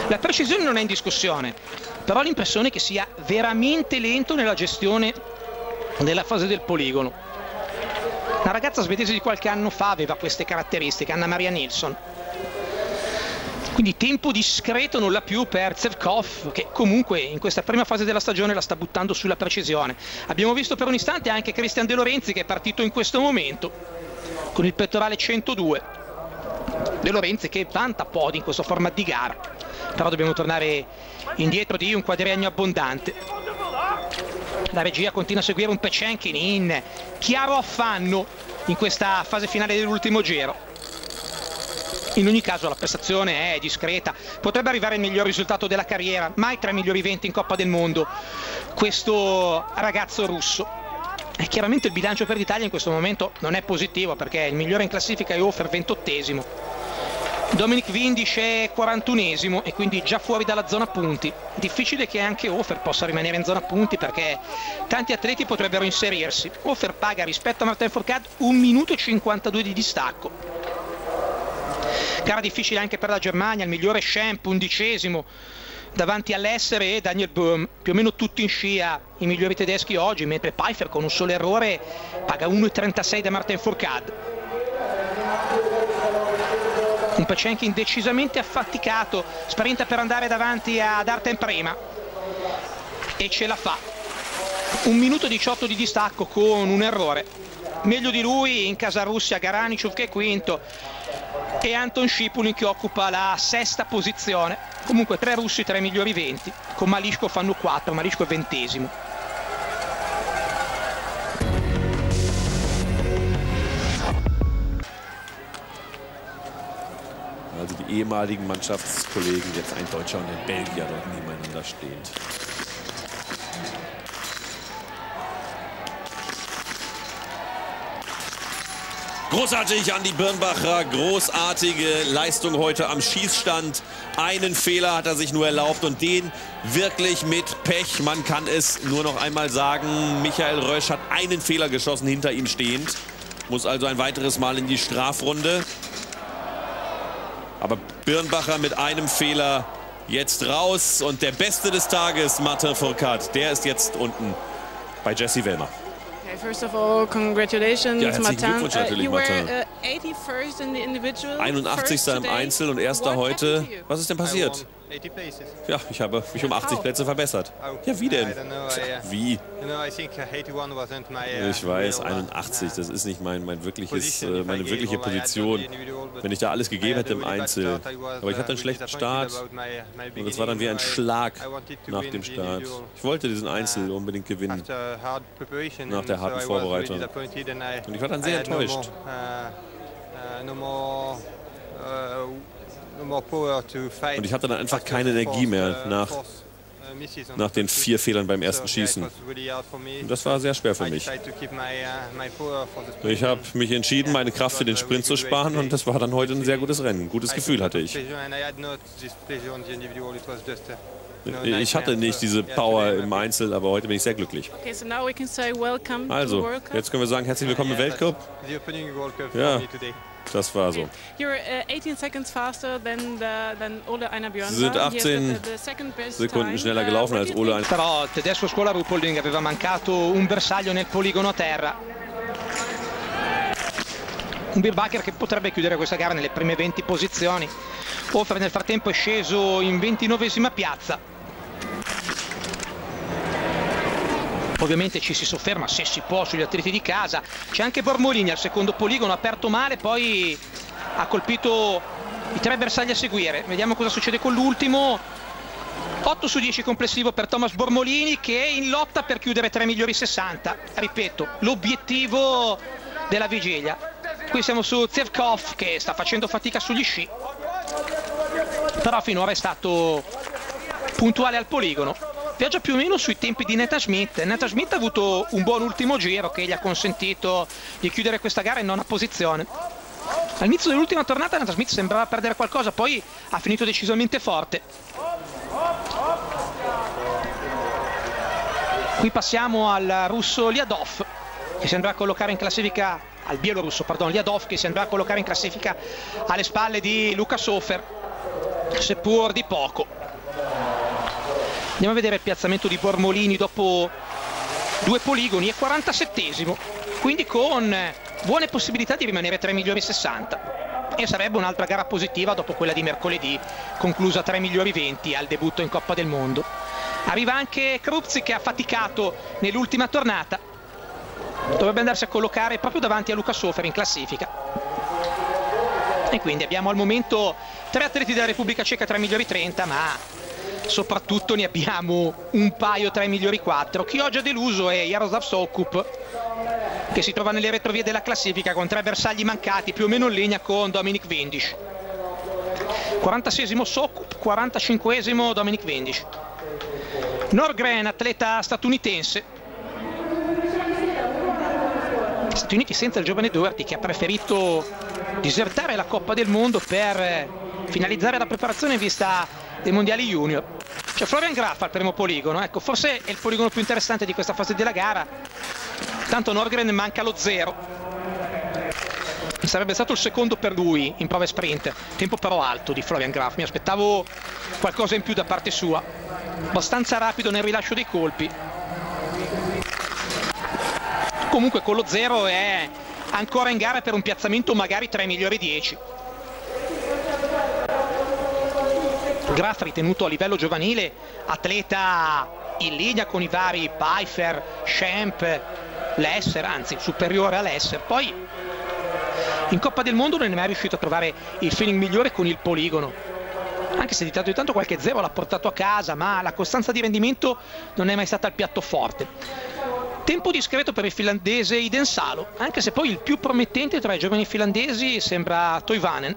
La precisione non è in discussione, però l'impressione è che sia veramente lento nella gestione della fase del poligono. Una ragazza svedese di qualche anno fa aveva queste caratteristiche, Anna Maria Nilsson. Quindi tempo discreto non l'ha più per Zevkov, che comunque in questa prima fase della stagione la sta buttando sulla precisione. Abbiamo visto per un istante anche Cristian De Lorenzi, che è partito in questo momento con il pettorale 102. De Lorenzi che vanta podi in questo format di gara, però dobbiamo tornare indietro di un quadriennio abbondante. La regia continua a seguire un Pechenkin in chiaro affanno in questa fase finale dell'ultimo giro. In ogni caso la prestazione è discreta, potrebbe arrivare il miglior risultato della carriera, mai tra i migliori 20 in Coppa del Mondo questo ragazzo russo. E chiaramente il bilancio per l'Italia in questo momento non è positivo, perché il migliore in classifica è Hofer, 28esimo. Dominic Windisch è 41esimo e quindi già fuori dalla zona punti. Difficile che anche Hofer possa rimanere in zona punti, perché tanti atleti potrebbero inserirsi. Hofer paga rispetto a Martin Fourcade 1 minuto e 52 di distacco. Gara difficile anche per la Germania, il migliore Schemp 11esimo davanti all'Esser e Daniel Böhm, più o meno tutti in scia i migliori tedeschi oggi, mentre Pfeiffer con un solo errore paga 1,36 da Martin Fourcade. Un Pechenkin decisamente affaticato, sprinta per andare davanti ad Artem Prema e ce la fa. 1 minuto e 18 di distacco con un errore. Meglio di lui in casa Russia Garaniciuk che è quinto e Anton Shipulin che occupa la 6ª posizione. Comunque 3 russi tra i migliori 20, con Malishko fanno 4, Malishko è 20esimo. Also die ehemaligen Mannschaftskollegen, jetzt ein Deutscher und ein Belgier dort nebeneinander stehend. Großartig, Andi Birnbacher, großartige Leistung heute am Schießstand. Einen Fehler hat er sich nur erlaubt und den wirklich mit Pech. Man kann es nur noch einmal sagen, Michael Rösch hat einen Fehler geschossen, hinter ihm stehend. Muss also ein weiteres Mal in die Strafrunde. Aber Birnbacher mit einem Fehler jetzt raus. Und der Beste des Tages, Martin Fourcade, der ist jetzt unten bei Jesse Wellmer. First of all, congratulations, ja, herzlichen Glückwunsch natürlich, you were, Martin. 81st in the individual, 81. im Einzel und erster heute. Was ist denn passiert? Ja, ich habe mich um 80 Plätze verbessert. Ja, wie denn? Wie? Ich weiß, 81, das ist nicht meine wirkliche Position. Wenn ich da alles gegeben hätte im Einzel. Aber ich hatte einen schlechten Start und es war dann wie ein Schlag nach dem Start. Ich wollte diesen Einzel unbedingt gewinnen, nach der harten Vorbereitung. Und ich war dann sehr enttäuscht. Und ich hatte dann einfach keine Energie mehr nach den 4 Fehlern beim ersten Schießen. Und das war sehr schwer für mich. Ich habe mich entschieden, meine Kraft für den Sprint zu sparen und das war dann heute ein sehr gutes Rennen. Ein gutes Gefühl hatte ich. Ich hatte nicht diese Power im Einzel, aber heute bin ich sehr glücklich. Also, jetzt können wir sagen, herzlich willkommen im Weltcup. Ja, das war so. Sie sind 18 Sekunden schneller gelaufen als Ole Einer. Però il tedesco Scuola Ruhpolding aveva mancato un bersaglio nel poligono a terra. Un Birbacher che potrebbe chiudere questa gara nelle prime 20 posizioni. Hofer nel frattempo è sceso in 29esima piazza. Ovviamente ci si sofferma, se si può, sugli atleti di casa. C'è anche Bormolini al secondo poligono, aperto male, poi ha colpito i 3 bersagli a seguire. Vediamo cosa succede con l'ultimo. 8 su 10 complessivo per Thomas Bormolini, che è in lotta per chiudere tra i migliori 60. Ripeto, l'obiettivo della vigilia. Qui siamo su Zevkov che sta facendo fatica sugli sci, però finora è stato puntuale al poligono. Viaggia più o meno sui tempi di Neta Schmidt. Neta Schmidt ha avuto un buon ultimo giro che gli ha consentito di chiudere questa gara in 9ª posizione. All'inizio dell'ultima tornata Neta Schmidt sembrava perdere qualcosa, poi ha finito decisamente forte. Qui passiamo al russo Liadov, che si andrà a collocare in classifica, al bielorusso, pardon, Liadov, che si andrà a collocare in classifica alle spalle di Lukas Hofer, seppur di poco. Andiamo a vedere il piazzamento di Bormolini dopo 2 poligoni, è 47esimo, quindi con buone possibilità di rimanere tra i migliori 60, e sarebbe un'altra gara positiva dopo quella di mercoledì, conclusa tra i migliori 20 al debutto in Coppa del Mondo. Arriva anche Krupzi, che ha faticato nell'ultima tornata, dovrebbe andarsi a collocare proprio davanti a Luca Sofer in classifica, e quindi abbiamo al momento 3 atleti della Repubblica Ceca tra i migliori 30, ma soprattutto ne abbiamo un paio tra i migliori 4. Chi oggi ha deluso è Jaroslav Soukup, che si trova nelle retrovie della classifica con 3 bersagli mancati più o meno in linea con Dominik Vindiš. 46esimo Soukup, 45esimo Dominik Vindiš. Norgren, atleta statunitense, Stati Uniti senza il giovane Doherty, che ha preferito disertare la Coppa del Mondo per finalizzare la preparazione in vista dei mondiali junior. C'è Florian Graf al primo poligono, ecco, forse è il poligono più interessante di questa fase della gara, tanto Norgren manca lo 0, sarebbe stato il secondo per lui in prove sprint, tempo però alto di Florian Graf, mi aspettavo qualcosa in più da parte sua, abbastanza rapido nel rilascio dei colpi, comunque con lo 0 è ancora in gara per un piazzamento magari tra i migliori 10. Graf, ritenuto a livello giovanile atleta in linea con i vari Pfeiffer, Schemp, Lesser, anzi superiore a Lesser, poi in Coppa del Mondo non è mai riuscito a trovare il feeling migliore con il poligono, anche se di tanto in tanto qualche 0 l'ha portato a casa, ma la costanza di rendimento non è mai stata il piatto forte. Tempo discreto per il finlandese Idensalo, anche se poi il più promettente tra i giovani finlandesi sembra Toivanen.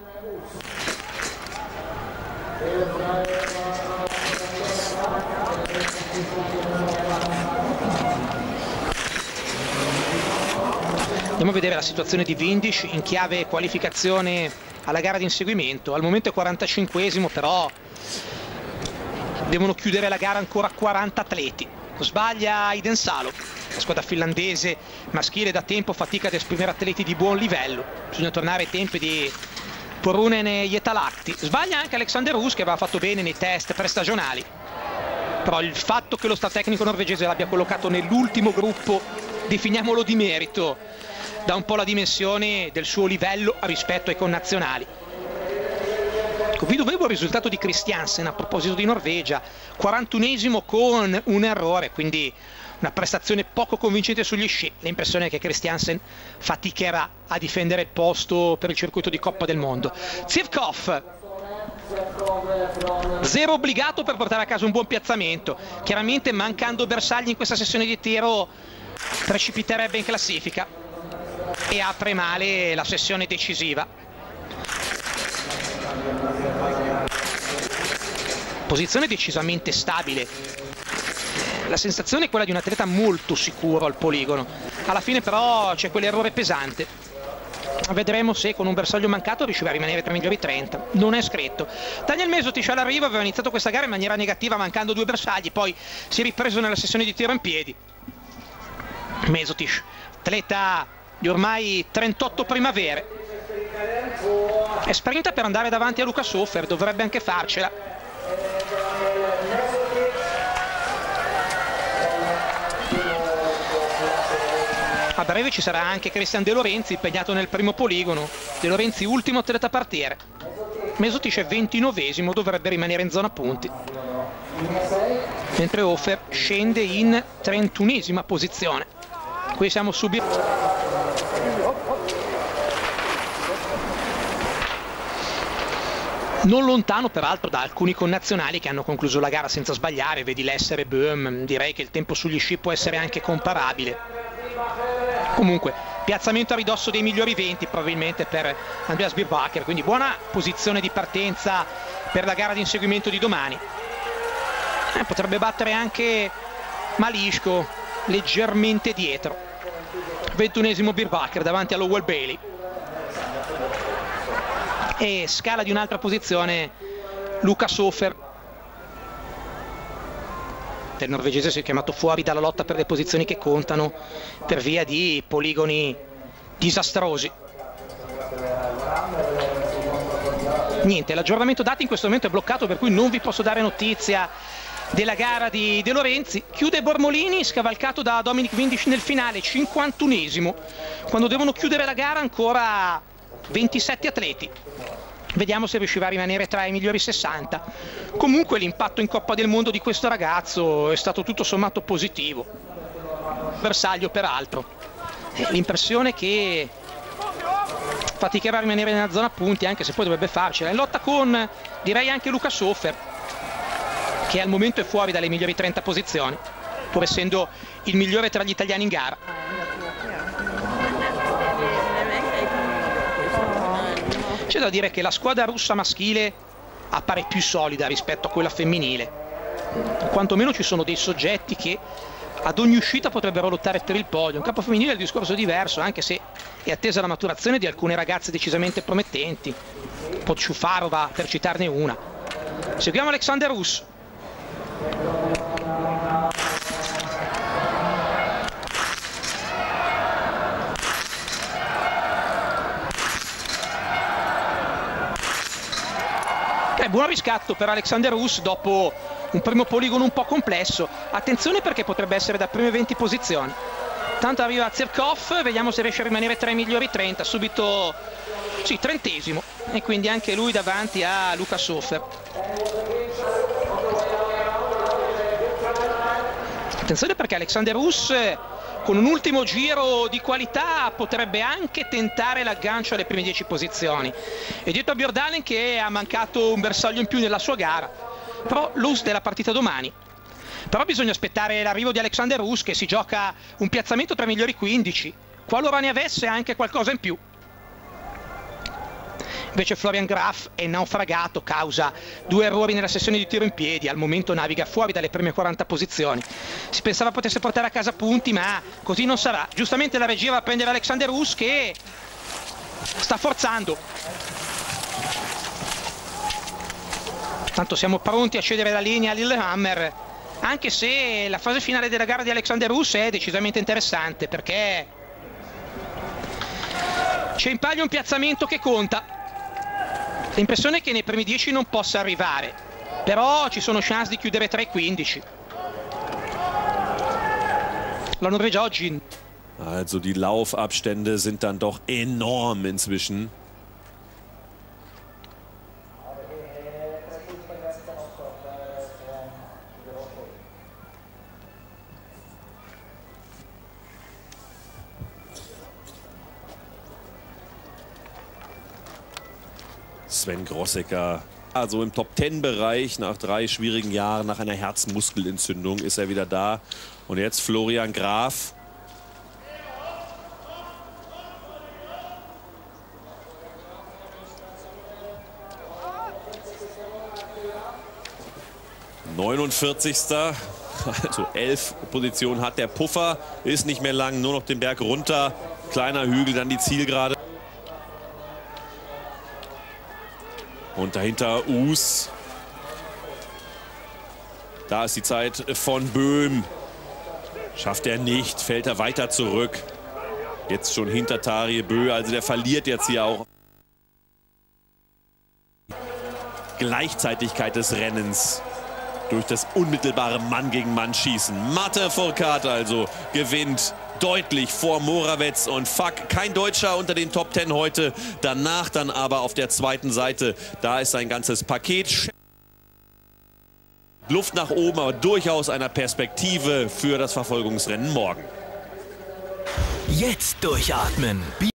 Andiamo a vedere la situazione di Vindiš in chiave qualificazione alla gara di inseguimento. Al momento è 45esimo, però devono chiudere la gara ancora 40 atleti. Sbaglia Idensalo, la squadra finlandese maschile da tempo fatica ad esprimere atleti di buon livello, bisogna tornare ai tempi di Porunen e Jetalahti. Sbaglia anche Alexander Rus, che aveva fatto bene nei test prestagionali, però il fatto che lo staff tecnico norvegese l'abbia collocato nell'ultimo gruppo, definiamolo di merito, dà un po' la dimensione del suo livello rispetto ai connazionali. Vi dovevo il risultato di Christiansen a proposito di Norvegia, 41esimo con un errore, quindi una prestazione poco convincente sugli sci. L'impressione è che Christiansen faticherà a difendere il posto per il circuito di Coppa del Mondo. Zivkov, 0 obbligato per portare a casa un buon piazzamento, chiaramente mancando bersagli in questa sessione di tiro precipiterebbe in classifica e apre male la sessione decisiva. Posizione decisamente stabile, la sensazione è quella di un atleta molto sicuro al poligono, alla fine però c'è quell'errore pesante, vedremo se con un bersaglio mancato riuscirà a rimanere tra i migliori 30, non è scritto. Daniel Mesotic all'arrivo aveva iniziato questa gara in maniera negativa mancando 2 bersagli, poi si è ripreso nella sessione di tiro in piedi. Mesotic, atleta di ormai 38 primavere, è sprinta per andare davanti a Luca Sofer, dovrebbe anche farcela. A breve ci sarà anche Christian De Lorenzi impegnato nel primo poligono. De Lorenzi ultimo atleta a partire. Mesotic è 29esimo, dovrebbe rimanere in zona punti, mentre Hofer scende in 31esima posizione. Qui siamo subito. Non lontano peraltro da alcuni connazionali che hanno concluso la gara senza sbagliare, vedi Lesser e Böhm. Direi che il tempo sugli sci può essere anche comparabile. Comunque piazzamento a ridosso dei migliori 20 probabilmente per Andreas Birbacher, quindi buona posizione di partenza per la gara di inseguimento di domani. Potrebbe battere anche Mališko leggermente dietro. 21esimo Birbacher davanti a Lowell Bailey. E scala di un'altra posizione Luca Sofer. Il norvegese si è chiamato fuori dalla lotta per le posizioni che contano per via di poligoni disastrosi. Niente, l'aggiornamento dati in questo momento è bloccato, per cui non vi posso dare notizia della gara di De Lorenzi. Chiude Bormolini, scavalcato da Dominic Windisch nel finale, 51esimo, quando devono chiudere la gara ancora 27 atleti. Vediamo se riuscirà a rimanere tra i migliori 60. Comunque l'impatto in Coppa del Mondo di questo ragazzo è stato tutto sommato positivo. Bersaglio peraltro. L'impressione che faticherà a rimanere nella zona punti, anche se poi dovrebbe farcela. In lotta con, direi, anche Luca Soffer, che al momento è fuori dalle migliori 30 posizioni, pur essendo il migliore tra gli italiani in gara. C'è da dire che la squadra russa maschile appare più solida rispetto a quella femminile. Quantomeno ci sono dei soggetti che ad ogni uscita potrebbero lottare per il podio. In campo femminile il discorso è diverso, anche se è attesa la maturazione di alcune ragazze decisamente promettenti. Podshufarova, per citarne una. Seguiamo Alexander Rus. Buon riscatto per Alexander Rus dopo un primo poligono un po' complesso. Attenzione, perché potrebbe essere da prime 20 posizioni. Tanto arriva Zirkov, vediamo se riesce a rimanere tra i migliori 30. Subito, sì, 30esimo, e quindi anche lui davanti a Luca Soffer. Attenzione, perché Alexander Rus con un ultimo giro di qualità potrebbe anche tentare l'aggancio alle prime 10 posizioni. E dietro a Bjordalen, che ha mancato un bersaglio in più nella sua gara. Però l'us della partita domani. Però bisogna aspettare l'arrivo di Alexander Rus, che si gioca un piazzamento tra i migliori 15, qualora ne avesse anche qualcosa in più. Invece Florian Graf è naufragato causa 2 errori nella sessione di tiro in piedi. Al momento naviga fuori dalle prime 40 posizioni. Si pensava potesse portare a casa punti, ma così non sarà. Giustamente la regia va a prendere Alexander Rus, che sta forzando. Tanto siamo pronti a cedere la linea a Lillehammer, anche se la fase finale della gara di Alexander Rus è decisamente interessante, perché c'è in palio un piazzamento che conta. L'impressione è che nei primi 10 non possa arrivare, però ci sono chance di chiudere tra i 15. La Norvegia oggi... Also die Laufabstände sind dann doch enorm inzwischen. Sven Grossecker, also im Top-10-Bereich, nach 3 schwierigen Jahren, nach einer Herzmuskelentzündung ist er wieder da. Und jetzt Florian Graf. ...49. Also 11 Positionen hat der Puffer, ist nicht mehr lang, nur noch den Berg runter. Kleiner Hügel, dann die Zielgerade. Und dahinter Us. Da ist die Zeit von Böhm. Schafft er nicht, fällt er weiter zurück. Jetzt schon hinter Tarje Bö, also der verliert jetzt hier auch. Gleichzeitigkeit des Rennens durch das unmittelbare Mann-gegen-Mann-Schießen. Mate Fourcade also gewinnt deutlich vor Morawetz und Fuck. Kein Deutscher unter den Top 10 heute. Danach dann aber auf der zweiten Seite, da ist ein ganzes Paket. Luft nach oben, aber durchaus einer Perspektive für das Verfolgungsrennen morgen. Jetzt durchatmen.